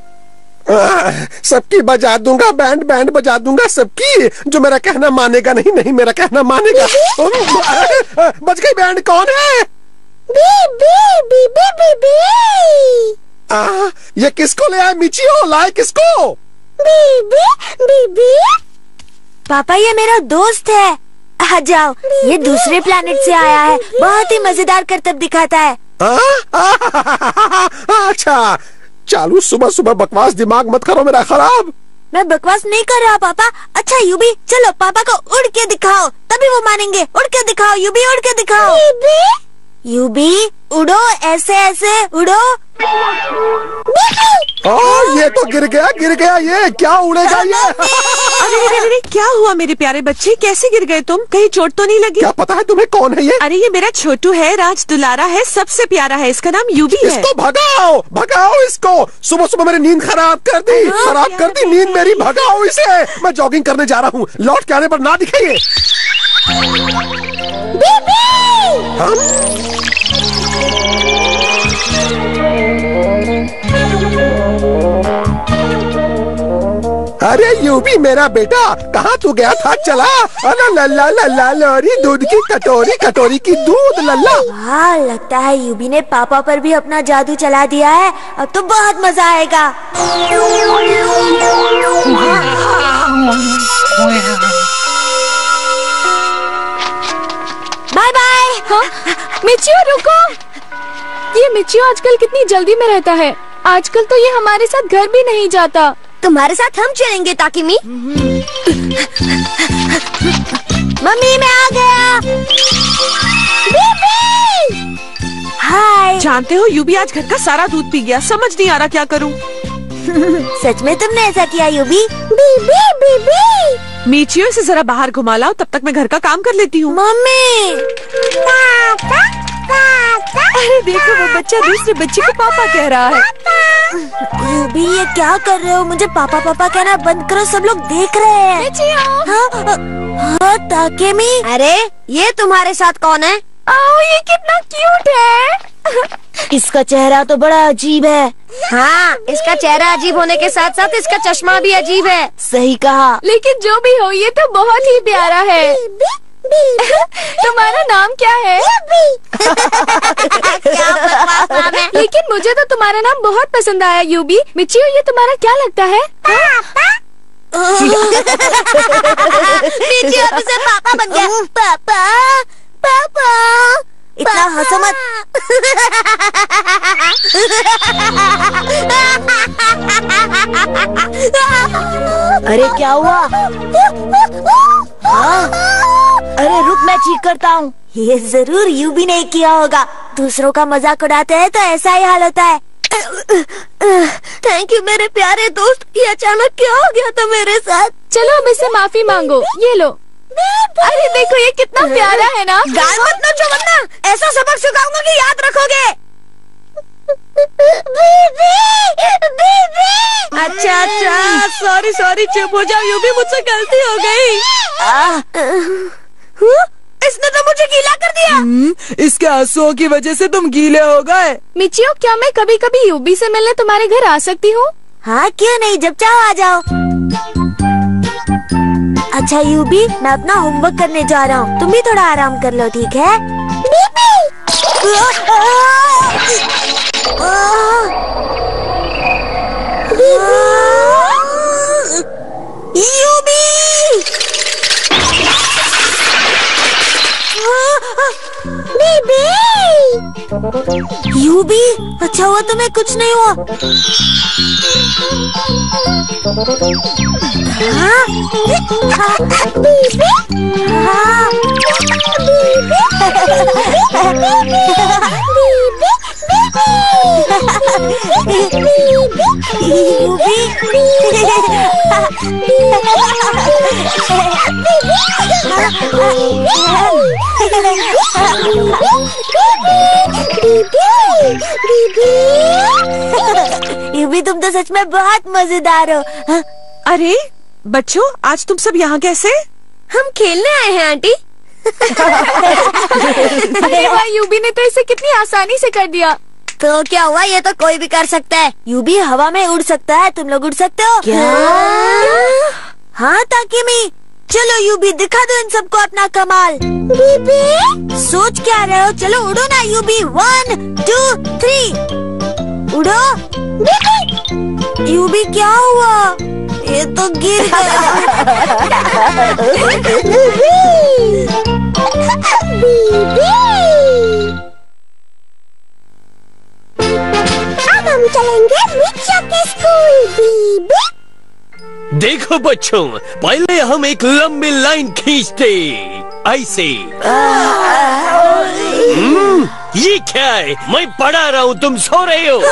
सबकी बजा दूंगा, बैंड बैंड बजा दूंगा सबकी। जो मेरा कहना मानेगा नहीं, नहीं मेरा कहना मानेगा। बज गई बैंड। कौन है? बीबी, बीबी, बीबी। ये किसको ले आए मिचियो? लाए किसको? बीबी, बीबी। पापा, ये मेरा दोस्त है। आ जाओ, ये दूसरे प्लेनेट से आया है। बहुत ही मजेदार करतब दिखाता है। अच्छा, चालू सुबह सुबह बकवास दिमाग मत करो मेरा खराब। मैं बकवास नहीं कर रहा पापा। अच्छा यूबी, चलो पापा को उड़ के दिखाओ, तभी वो मानेंगे। उड़ के दिखाओ यूबी, उड़ के दिखाओ। यूबी, उड़ो, ऐसे ऐसे उड़ो। ये तो गिर गया। ये क्या उड़ेगा ये? अरे, क्या हुआ मेरे प्यारे बच्चे? कैसे गिर गए तुम? कहीं चोट तो नहीं लगी? क्या पता है तुम्हें कौन है ये? अरे, ये मेरा छोटू है, राज दुलारा है, सबसे प्यारा है। इसका नाम यूबी है। इसको भगाओ, भगाओ इसको। सुबह सुबह मेरी नींद खराब कर दी नींद मेरी। भगाओ इसे। मैं जॉगिंग करने जा रहा हूँ, लौट के आने पर ना दिखाइए। अरे यूबी मेरा बेटा, कहाँ तू गया था? चला। लल्ला लल्ला लोरी, दूध की कटोरी की दूध लल्ला। हाँ, लगता है यूबी ने पापा पर भी अपना जादू चला दिया है। अब तो बहुत मजा आएगा। Bye bye. हाँ? मिचियो रुको। ये मिचियो आजकल कितनी जल्दी में रहता है। आजकल तो ये हमारे साथ घर भी नहीं जाता। तुम्हारे साथ हम चलेंगे ताकिमी। मम्मी, मैं आ गया। बीबी, हाय। जानते हो, यूबी आज घर का सारा दूध पी गया। समझ नहीं आ रहा क्या करूं। सच में तुमने ऐसा किया यूबी? बीबी, बीबी। मीचियो, इसे जरा बाहर घुमा लाओ, तब तक मैं घर का काम कर लेती हूँ। मम्मी। अरे देखो, वो बच्चा दूसरे बच्चे को पापा कह रहा है। यूबी, ये क्या कर रहे हो? मुझे पापा पापा कहना बंद करो, सब लोग देख रहे हैं। हाँ, ताकिमी। अरे, ये तुम्हारे साथ कौन है? ये कितना क्यूट है। इसका चेहरा तो बड़ा अजीब है। हाँ, इसका चेहरा अजीब होने के साथ साथ इसका चश्मा भी अजीब है। सही कहा। लेकिन जो भी हो, ये तो बहुत ही प्यारा है। तुम्हारा नाम क्या है? क्या बकवास नाम है? लेकिन मुझे तो तुम्हारा नाम बहुत पसंद आया यूबी। मिचियो, ये तुम्हारा क्या लगता है? मिचियो अब से पापा बन गया। पापा पापा इतना हंसो मत। अरे क्या हुआ? हाँ? अरे रुक, मैं ठीक करता हूँ। ये जरूर यूबी ने किया होगा। दूसरों का मजाक उड़ाते हैं तो ऐसा ही हाल होता है। थैंक यू मेरे प्यारे दोस्त। ये अचानक क्या हो गया था मेरे साथ? चलो अब इससे माफी मांगो। ये लो। अरे देखो ये कितना प्यारा है ना। गाल मत नोचो वरना ऐसा सबक सिखाऊंगा कि याद रखोगे। अच्छा सॉरी सॉरी, चुप हो जाओ यूबी, मुझसे गलती हो गई। इसने तो मुझे गीला कर दिया। इसके आंसुओं की वजह से तुम गीले हो गए। मिचियो, क्या मैं कभी कभी यूबी से मिलने तुम्हारे घर आ सकती हूँ? हाँ क्यों नहीं, जब चाहो आ जाओ। अच्छा यूबी, मैं अपना होमवर्क करने जा रहा हूँ, तुम भी थोड़ा आराम कर लो, ठीक है? यूबी! यूबी, अच्छा हुआ तुम्हें कुछ नहीं हुआ। यूबी, तुम तो सच में बहुत मजेदार हो। अरे बच्चों, आज तुम सब यहाँ कैसे? हम खेलने आए हैं आंटी। अरे वाह, यूबी ने तो इसे कितनी आसानी से कर दिया। तो क्या हुआ, ये तो कोई भी कर सकता है। यूबी हवा में उड़ सकता है, तुम लोग उड़ सकते हो क्या? हाँ ताकिमी, चलो यूबी दिखा दो इन सबको अपना कमाल। बीबी सोच क्या रहे हो, चलो उड़ो ना यूबी। 1 2 3 उड़ो। बीबी यूबी क्या हुआ, ये तो गिर गया। अब हम चलेंगे मिचियो के स्कूल। बीबी देखो बच्चों, पहले हम एक लंबी लाइन खींचते ऐसे। ये क्या है, मैं पढ़ा रहा हूँ, तुम सो रहे हो।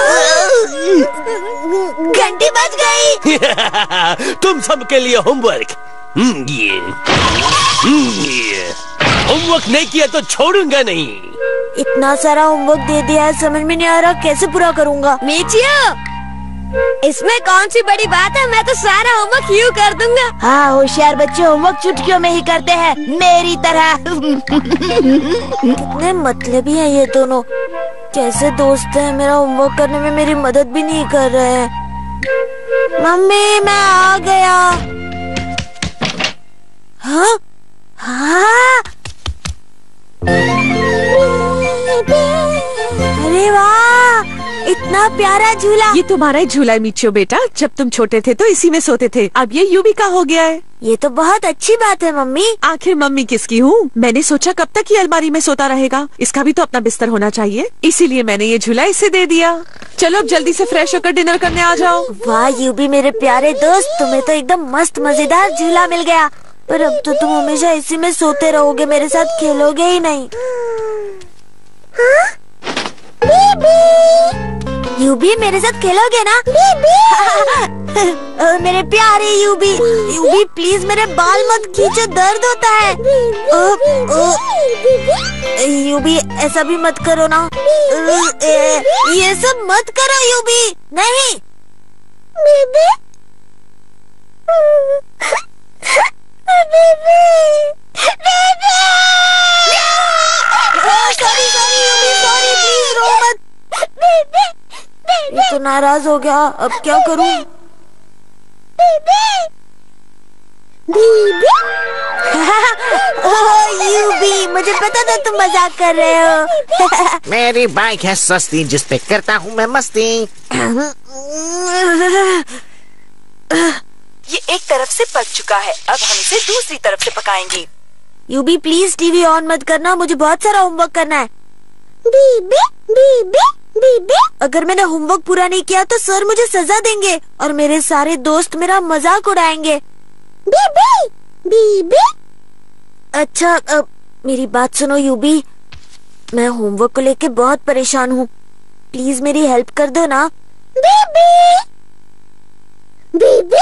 घंटी बज गई। तुम सबके लिए होमवर्क। होमवर्क नहीं किया तो छोड़ूंगा नहीं। इतना सारा होमवर्क दे दिया है, समझ में नहीं आ रहा कैसे पूरा करूँगा। मिचियो, इसमें कौन सी बड़ी बात है, मैं तो सारा होमवर्क यूँ कर दूंगा। हाँ, होशियार बच्चे होमवर्क चुटकियों में ही करते हैं, मेरी तरह। कितने मतलबी हैं ये दोनों, कैसे दोस्त हैं। मेरा होमवर्क करने में मेरी मदद भी नहीं कर रहे हैं। मम्मी मैं आ गया। हाँ हाँ, अरे वाह, इतना प्यारा झूला। ये तुम्हारा ही झूला है मिचियो बेटा, जब तुम छोटे थे तो इसी में सोते थे, अब ये यूबी का हो गया है। ये तो बहुत अच्छी बात है मम्मी। आखिर मम्मी किसकी हूँ? मैंने सोचा कब तक ये अलमारी में सोता रहेगा, इसका भी तो अपना बिस्तर होना चाहिए, इसीलिए मैंने ये झूला इसे दे दिया। चलो अब जल्दी से फ्रेश होकर डिनर करने आ जाओ। वाह यूबी मेरे प्यारे दोस्त, तुम्हें तो एकदम मस्त मजेदार झूला मिल गया। पर अब तो तुम हमेशा इसी में सोते रहोगे, मेरे साथ खेलोगे ही नहीं। यूबी मेरे साथ खेलोगे ना? मेरे प्यारे यूबी, यूबी प्लीज मेरे बाल मत खींचो, दर्द होता है। यूबी ऐसा भी मत करो ना, ये सब मत करो यूबी। नहीं बेबी, सॉरी सॉरी यूबी, सॉरी, प्लीज रो मत। ये तो नाराज हो गया, अब क्या करूं? यूबी, मुझे पता था तुम मजाक कर रहे हो। मेरी बाइक है सस्ती जिस पे करता हूँ मैं मस्ती। ये एक तरफ से पक चुका है, अब हम इसे दूसरी तरफ से पकाएंगे। यूबी प्लीज टीवी ऑन मत करना, मुझे बहुत सारा होमवर्क करना है। बीबी बीबी बीबी, अगर मैंने होमवर्क पूरा नहीं किया तो सर मुझे सजा देंगे और मेरे सारे दोस्त मेरा मजाक उड़ाएंगे। बीबी बीबी। अच्छा मेरी बात सुनो यूबी, मैं होमवर्क को लेके बहुत परेशान हूँ, प्लीज मेरी हेल्प कर दो ना। बीबी बीबी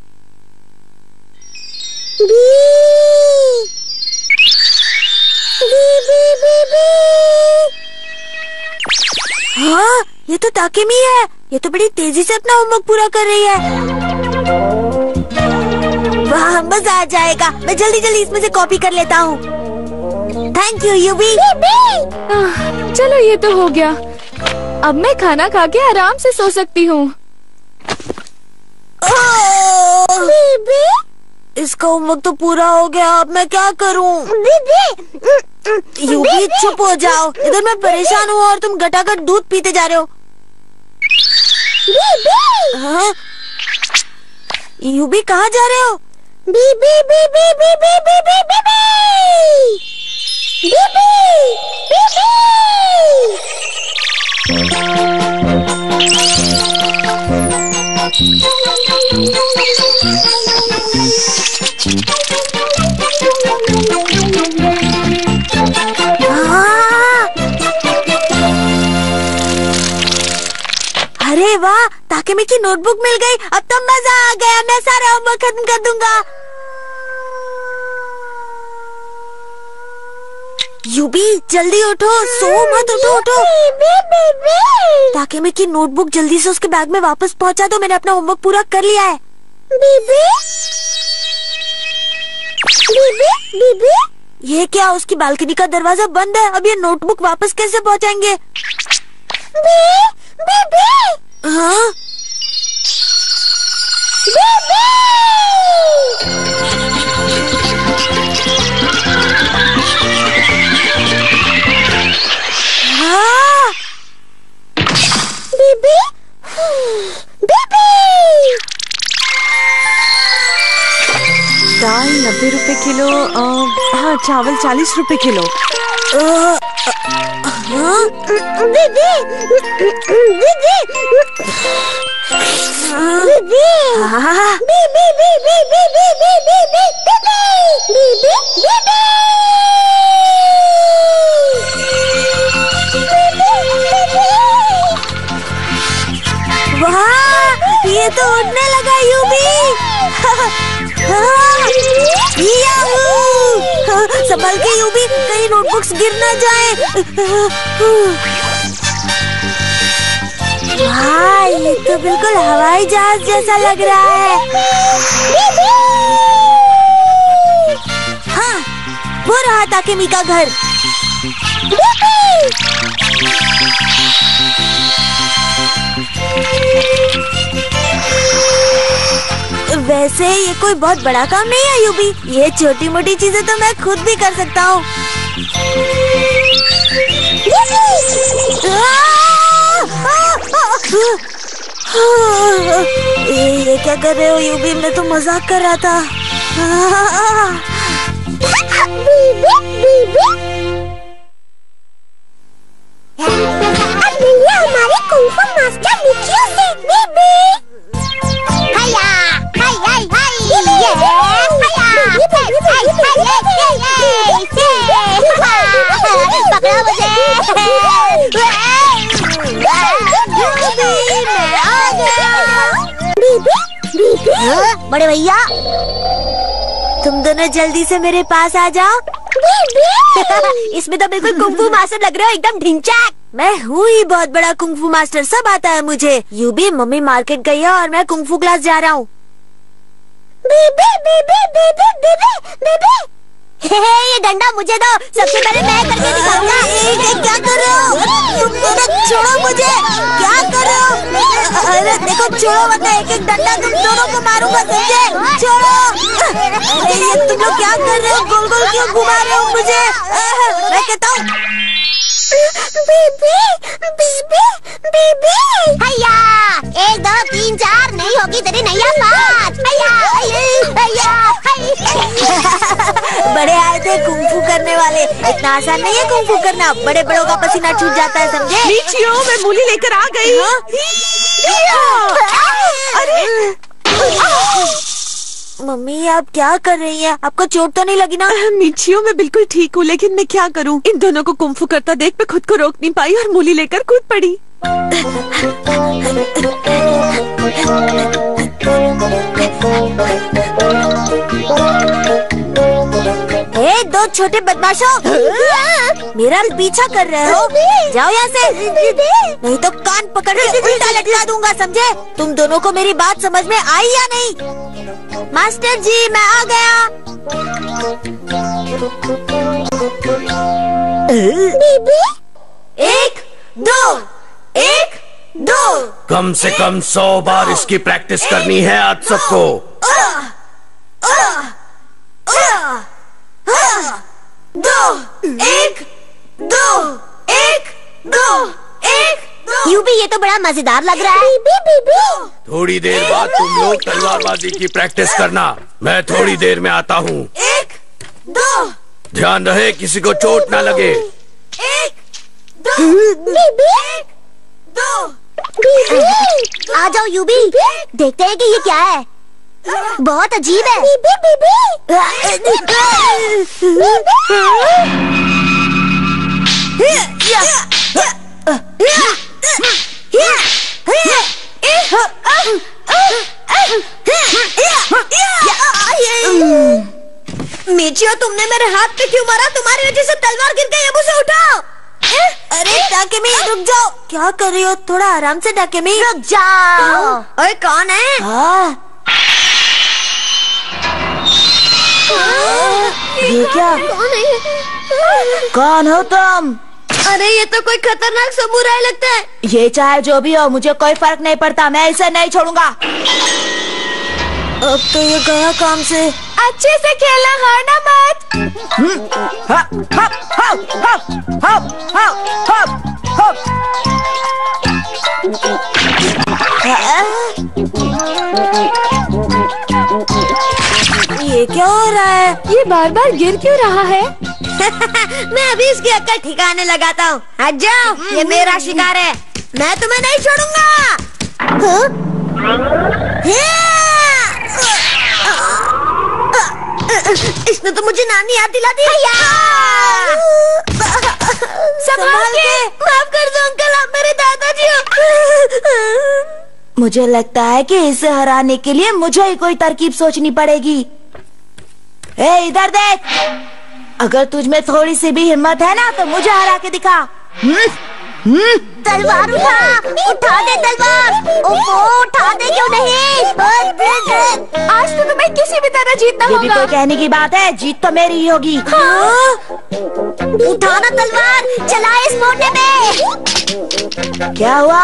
हाँ, ये तो ताकेमी है, ये तो बड़ी तेजी से अपना होमवर्क पूरा कर रही है। वाह मजा आ जाएगा, मैं जल्दी जल्दी इसमें से कॉपी कर लेता हूँ। थैंक यू यूबी। चलो ये तो हो गया, अब मैं खाना खा के आराम से सो सकती हूँ। इसका होमवर्क तो पूरा हो गया, अब मैं क्या करूँ? यूबी चुप हो जाओ, इधर मैं परेशान हूँ और तुम गटागट दूध पीते जा रहे हो। हाँ? यूबी कहाँ जा रहे हो? बीबी बीबी बीबी बीबी बीबी अरे वाह, ताकेमी की नोटबुक मिल गई, अब तो मजा आ गया, मैं सारा होमवर्क खत्म कर दूंगा। यूबी जल्दी उठो, सो मत, उठो उठो। ताकेमी की नोटबुक जल्दी से उसके बैग में वापस पहुंचा दो, मैंने अपना होमवर्क पूरा कर लिया है। बीबी बीबी बीबी, ये क्या, उसकी बालकनी का दरवाजा बंद है, अब ये नोटबुक वापस कैसे पहुंचाएंगे? बीबी हाँ? बीबी बीबी। दाल 90 रुपए किलो, हाँ चावल 40 रुपए किलो। दीदी दीदी वाह, ये तो उड़ने लगा यूबी। संभल के यूबी, कहीं नोटबुक्स गिर ना जाए। वाह, ये तो बिल्कुल हवाई जहाज जैसा लग रहा है। हाँ, वो रहा ताकेमी का घर। वैसे ये कोई बहुत बड़ा काम नहीं है यूबी, ये छोटी मोटी चीजें तो मैं खुद भी कर सकता हूँ। ये क्या कर रहे हो यूबी, मैं तो मजाक कर रहा था। अब मिलिए हमारे कुंग फू मास्टर मिचियो से। बीबी हाया हाय हाय हाय, पकड़ो मुझे। बड़े भैया तुम दोनों जल्दी से मेरे पास आ जाओ। इसमें तो बिल्कुल कुंग-फू मास्टर लग रहे हो, एकदम ढिंचैक। मैं हूँ ही बहुत बड़ा कुंग-फू मास्टर, सब आता है मुझे। यूबी मम्मी मार्केट गई है और मैं कुंग-फू क्लास जा रहा हूँ। ये डंडा मुझे दो, सबसे पहले मैं करके दिखाऊंगा। क्या कर रहे हो तुम दोनों? छोड़ो मुझे, क्या कर रहे हो? अरे देखो, छोड़ो वरना एक एक डंडा तुम दोनों को मारूंगा, समझे? छोड़ो। अरे ये तुम लोग क्या कर रहे हो? गोल गोल क्यों घुमा रहे हो मुझे? मैं कहता हूँ बीबी बीबी बीबी। हैया 1 2 3 4 नहीं होगी तेरी नैया पार। हैया हैया। बड़े आए थे कुंफू करने वाले, इतना आसान नहीं है कुंफू करना, बड़े बड़ों का पसीना छूट जाता है, समझे? मीचियो, मैं मूली लेकर आ गई। अरे मम्मी, आप क्या कर रही हैं? आपको चोट तो नहीं लगी ना? मीचियो, मैं बिल्कुल ठीक हूँ, लेकिन मैं क्या करूँ? इन दोनों को कुंफू करता देख मैं खुद को रोक नहीं पाई और मूली लेकर कूद पड़ी। दो छोटे बदमाशों, मेरा पीछा कर रहे हो? जाओ यहाँ से, नहीं तो कान पकड़ के उल्टा लटका दूंगा, समझे? तुम दोनों को मेरी बात समझ में आई या नहीं? मास्टर जी, मैं आ गया। बीबी 1 2 1 2। कम से कम 100 बार इसकी प्रैक्टिस करनी है आज सबको। 2 1 2 1 2 1 2। यूबी, ये तो बड़ा मजेदार लग रहा है। बीबी थोड़ी देर बाद तुम लोग तलवारबाजी की प्रैक्टिस करना, मैं थोड़ी देर में आता हूँ। 1 2। ध्यान रहे किसी को चोट ना लगे। 1 2 बीबी 1 2। आ जाओ यूबी, देखते हैं कि ये क्या है। बहुत अजीब है। मीचियो, तुमने मेरे हाथ पे क्यों मारा? तुम्हारी वजह से तलवार गिर गई, अब उसे उठाओ। अरे टाकेमी, रुक जाओ। क्या कर रही हो? थोड़ा आराम से टाकेमी, रुक जाओ। ओए, कौन है? ये क्या? कौन है? कौन हो तुम? अरे ये तो कोई खतरनाक समुराई लगता है। ये चाहे जो भी हो, मुझे कोई फर्क नहीं पड़ता, मैं इसे नहीं छोड़ूंगा। अब तो ये गया काम से। अच्छे से खेलना, हारना मत। ये क्या हो रहा है? ये बार बार गिर क्यों रहा है? मैं अभी इसकी अक्ल ठिकाने लगाता हूँ। हट जाओ, ये मेरा शिकार है, मैं तुम्हें नहीं छोड़ूंगा। इसने तो मुझे नानी याद दिला दी। संभाल के। माफ कर दो अंकल, आप मेरे दादाजी हो। मुझे लगता है कि इसे हराने के लिए मुझे ही कोई तरकीब सोचनी पड़ेगी। ए, इधर देख, अगर तुझ में थोड़ी सी भी हिम्मत है ना तो मुझे हरा के दिखा। तलवार उठा दे तलवार। ओहो, उठा दे क्यों नहीं? आज तो तुम्हें किसी भी तरह जीतना ये भी होगा। कोई कहने की बात है? जीत तो मेरी ही होगी। उठाना तलवार, चला इस मोटे पे। क्या हुआ?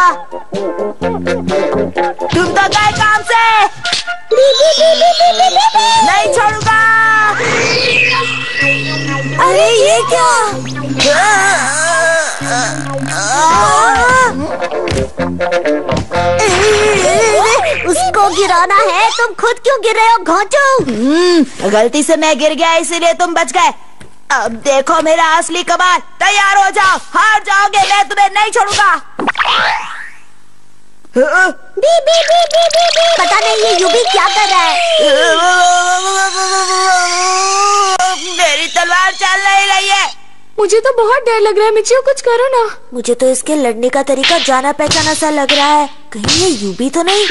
तुम तो गए काम से। नहीं छोड़ूंगा। अरे ये क्या? उसको गिराना है, तुम खुद क्यों गिर रहे हो घोंचू? गलती से मैं गिर गया इसीलिए तुम बच गए। अब देखो मेरा असली कमाल। तैयार हो जाओ, हार जाओगे, मैं तुम्हें नहीं छोड़ूंगा। पता नहीं ये यूबी क्या कर रहा है। मेरी तलवार चल नहीं रही है। मुझे तो बहुत डर लग रहा है मिचियो, कुछ करो ना। मुझे तो इसके लड़ने का तरीका जाना पहचाना सा लग रहा है। कहीं ये यूबी तो नहीं?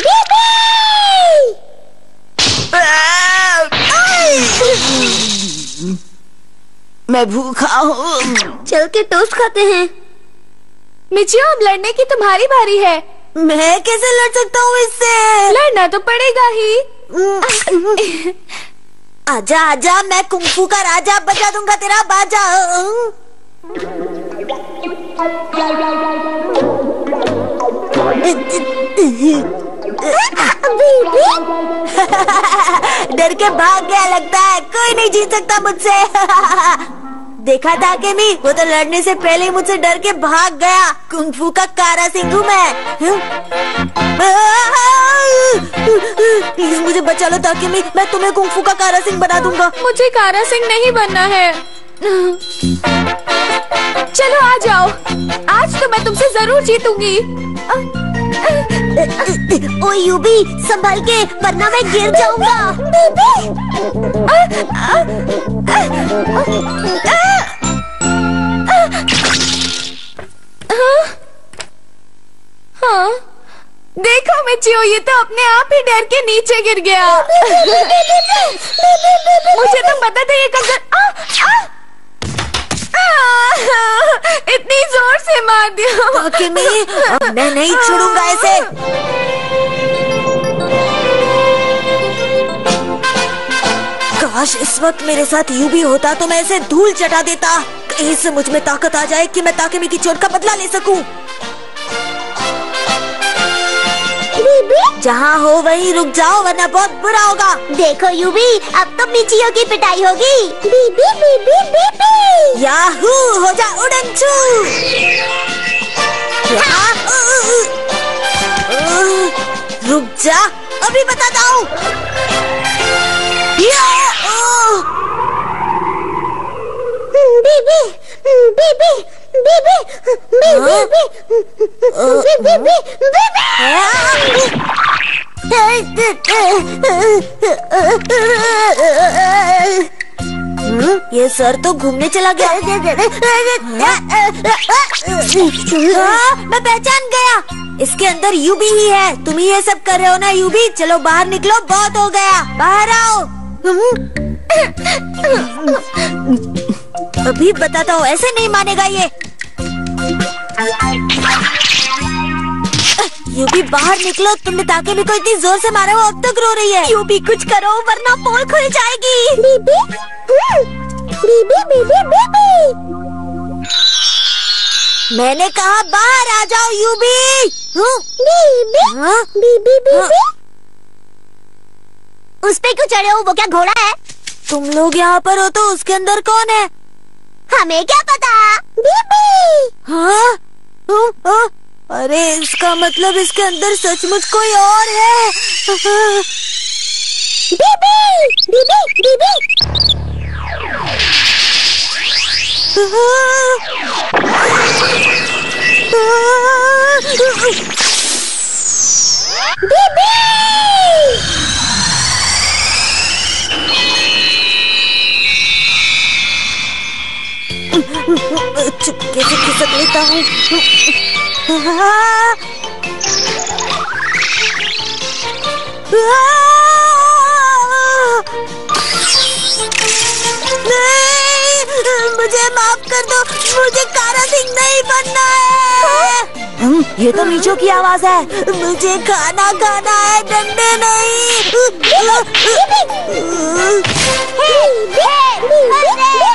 मैं भूखा हूँ। चल के टोस्ट खाते हैं। मिचियो, अब लड़ने की तुम्हारी बारी है। मैं कैसे लड़ सकता हूँ इससे? लड़ना तो पड़ेगा ही। आजा आजा, मैं कुंफू का राजा, बजा दूंगा तेरा बाजा। डर के भाग गया लगता है, कोई नहीं जीत सकता मुझसे। देखा था कि नहीं, वो तो लड़ने से पहले ही मुझसे डर के भाग गया। कुंफू का कारा सिंह हूँ मैं। प्लीज मुझे बचा लो ताकि मैं तुम्हें कुंफू का कारा सिंह बना दूंगा। मुझे कारा सिंह नहीं बनना है। चलो आ जाओ, आज तो मैं तुमसे जरूर जीतूंगी। ओ यूबी, संभल के वरना मैं गिर जाऊंगा। हाँ, देखो मिचियो, ये तो अपने आप ही डर के नीचे गिर गया। मुझे तो पता था ये कंकर इतनी जोर से मार दिया। अब मैं नहीं छोड़ूंगा ऐसे। काश इस वक्त मेरे साथ यूबी होता तो मैं इसे धूल चटा देता। कहीं से मुझ में ताकत आ जाए कि मैं ताकेमी की चोट का बदला ले सकूं। जहाँ हो वहीं रुक जाओ वरना बहुत बुरा होगा। देखो यूबी, अब तो मिचियो की पिटाई होगी। बीबी बीबी बीबी, याहू, हो जा उड़नछू। रुक जा, अभी बताता हूँ। बीबी बीबी बीबी बीबी बीबी ये सर तो घूमने चला गया। मैं पहचान गया, इसके अंदर यूबी ही है। तुम ही ये सब कर रहे हो ना यूबी? चलो बाहर निकलो, बहुत हो गया, बाहर आओ। अभी बताता हूँ, ऐसे नहीं मानेगा ये। यूबी बाहर निकलो, तुमने ताकेमी को इतनी जोर से मारा, वो अब तक रो रही है। यूबी कुछ करो वरना पोल खुल जाएगी। बीबी बीबी बीबी बीबी, मैंने कहा बाहर आ जाओ यूबी। बीबी बीबी बीबी, उस पे क्यों चढ़े हो? वो क्या घोड़ा है? तुम लोग यहाँ पर हो तो उसके अंदर कौन है? हमें क्या पता। बीबी। हाँ? अरे इसका मतलब इसके अंदर सचमुच कोई और है। बीबी बीबी बीबी, बीबी। चुपके से खिसक लेता हूँ। मुझे माफ कर दो, मुझे कारा सिंह नहीं बनना है। ये तो मीचो की आवाज है। मुझे खाना खाना है, डंडे नहीं।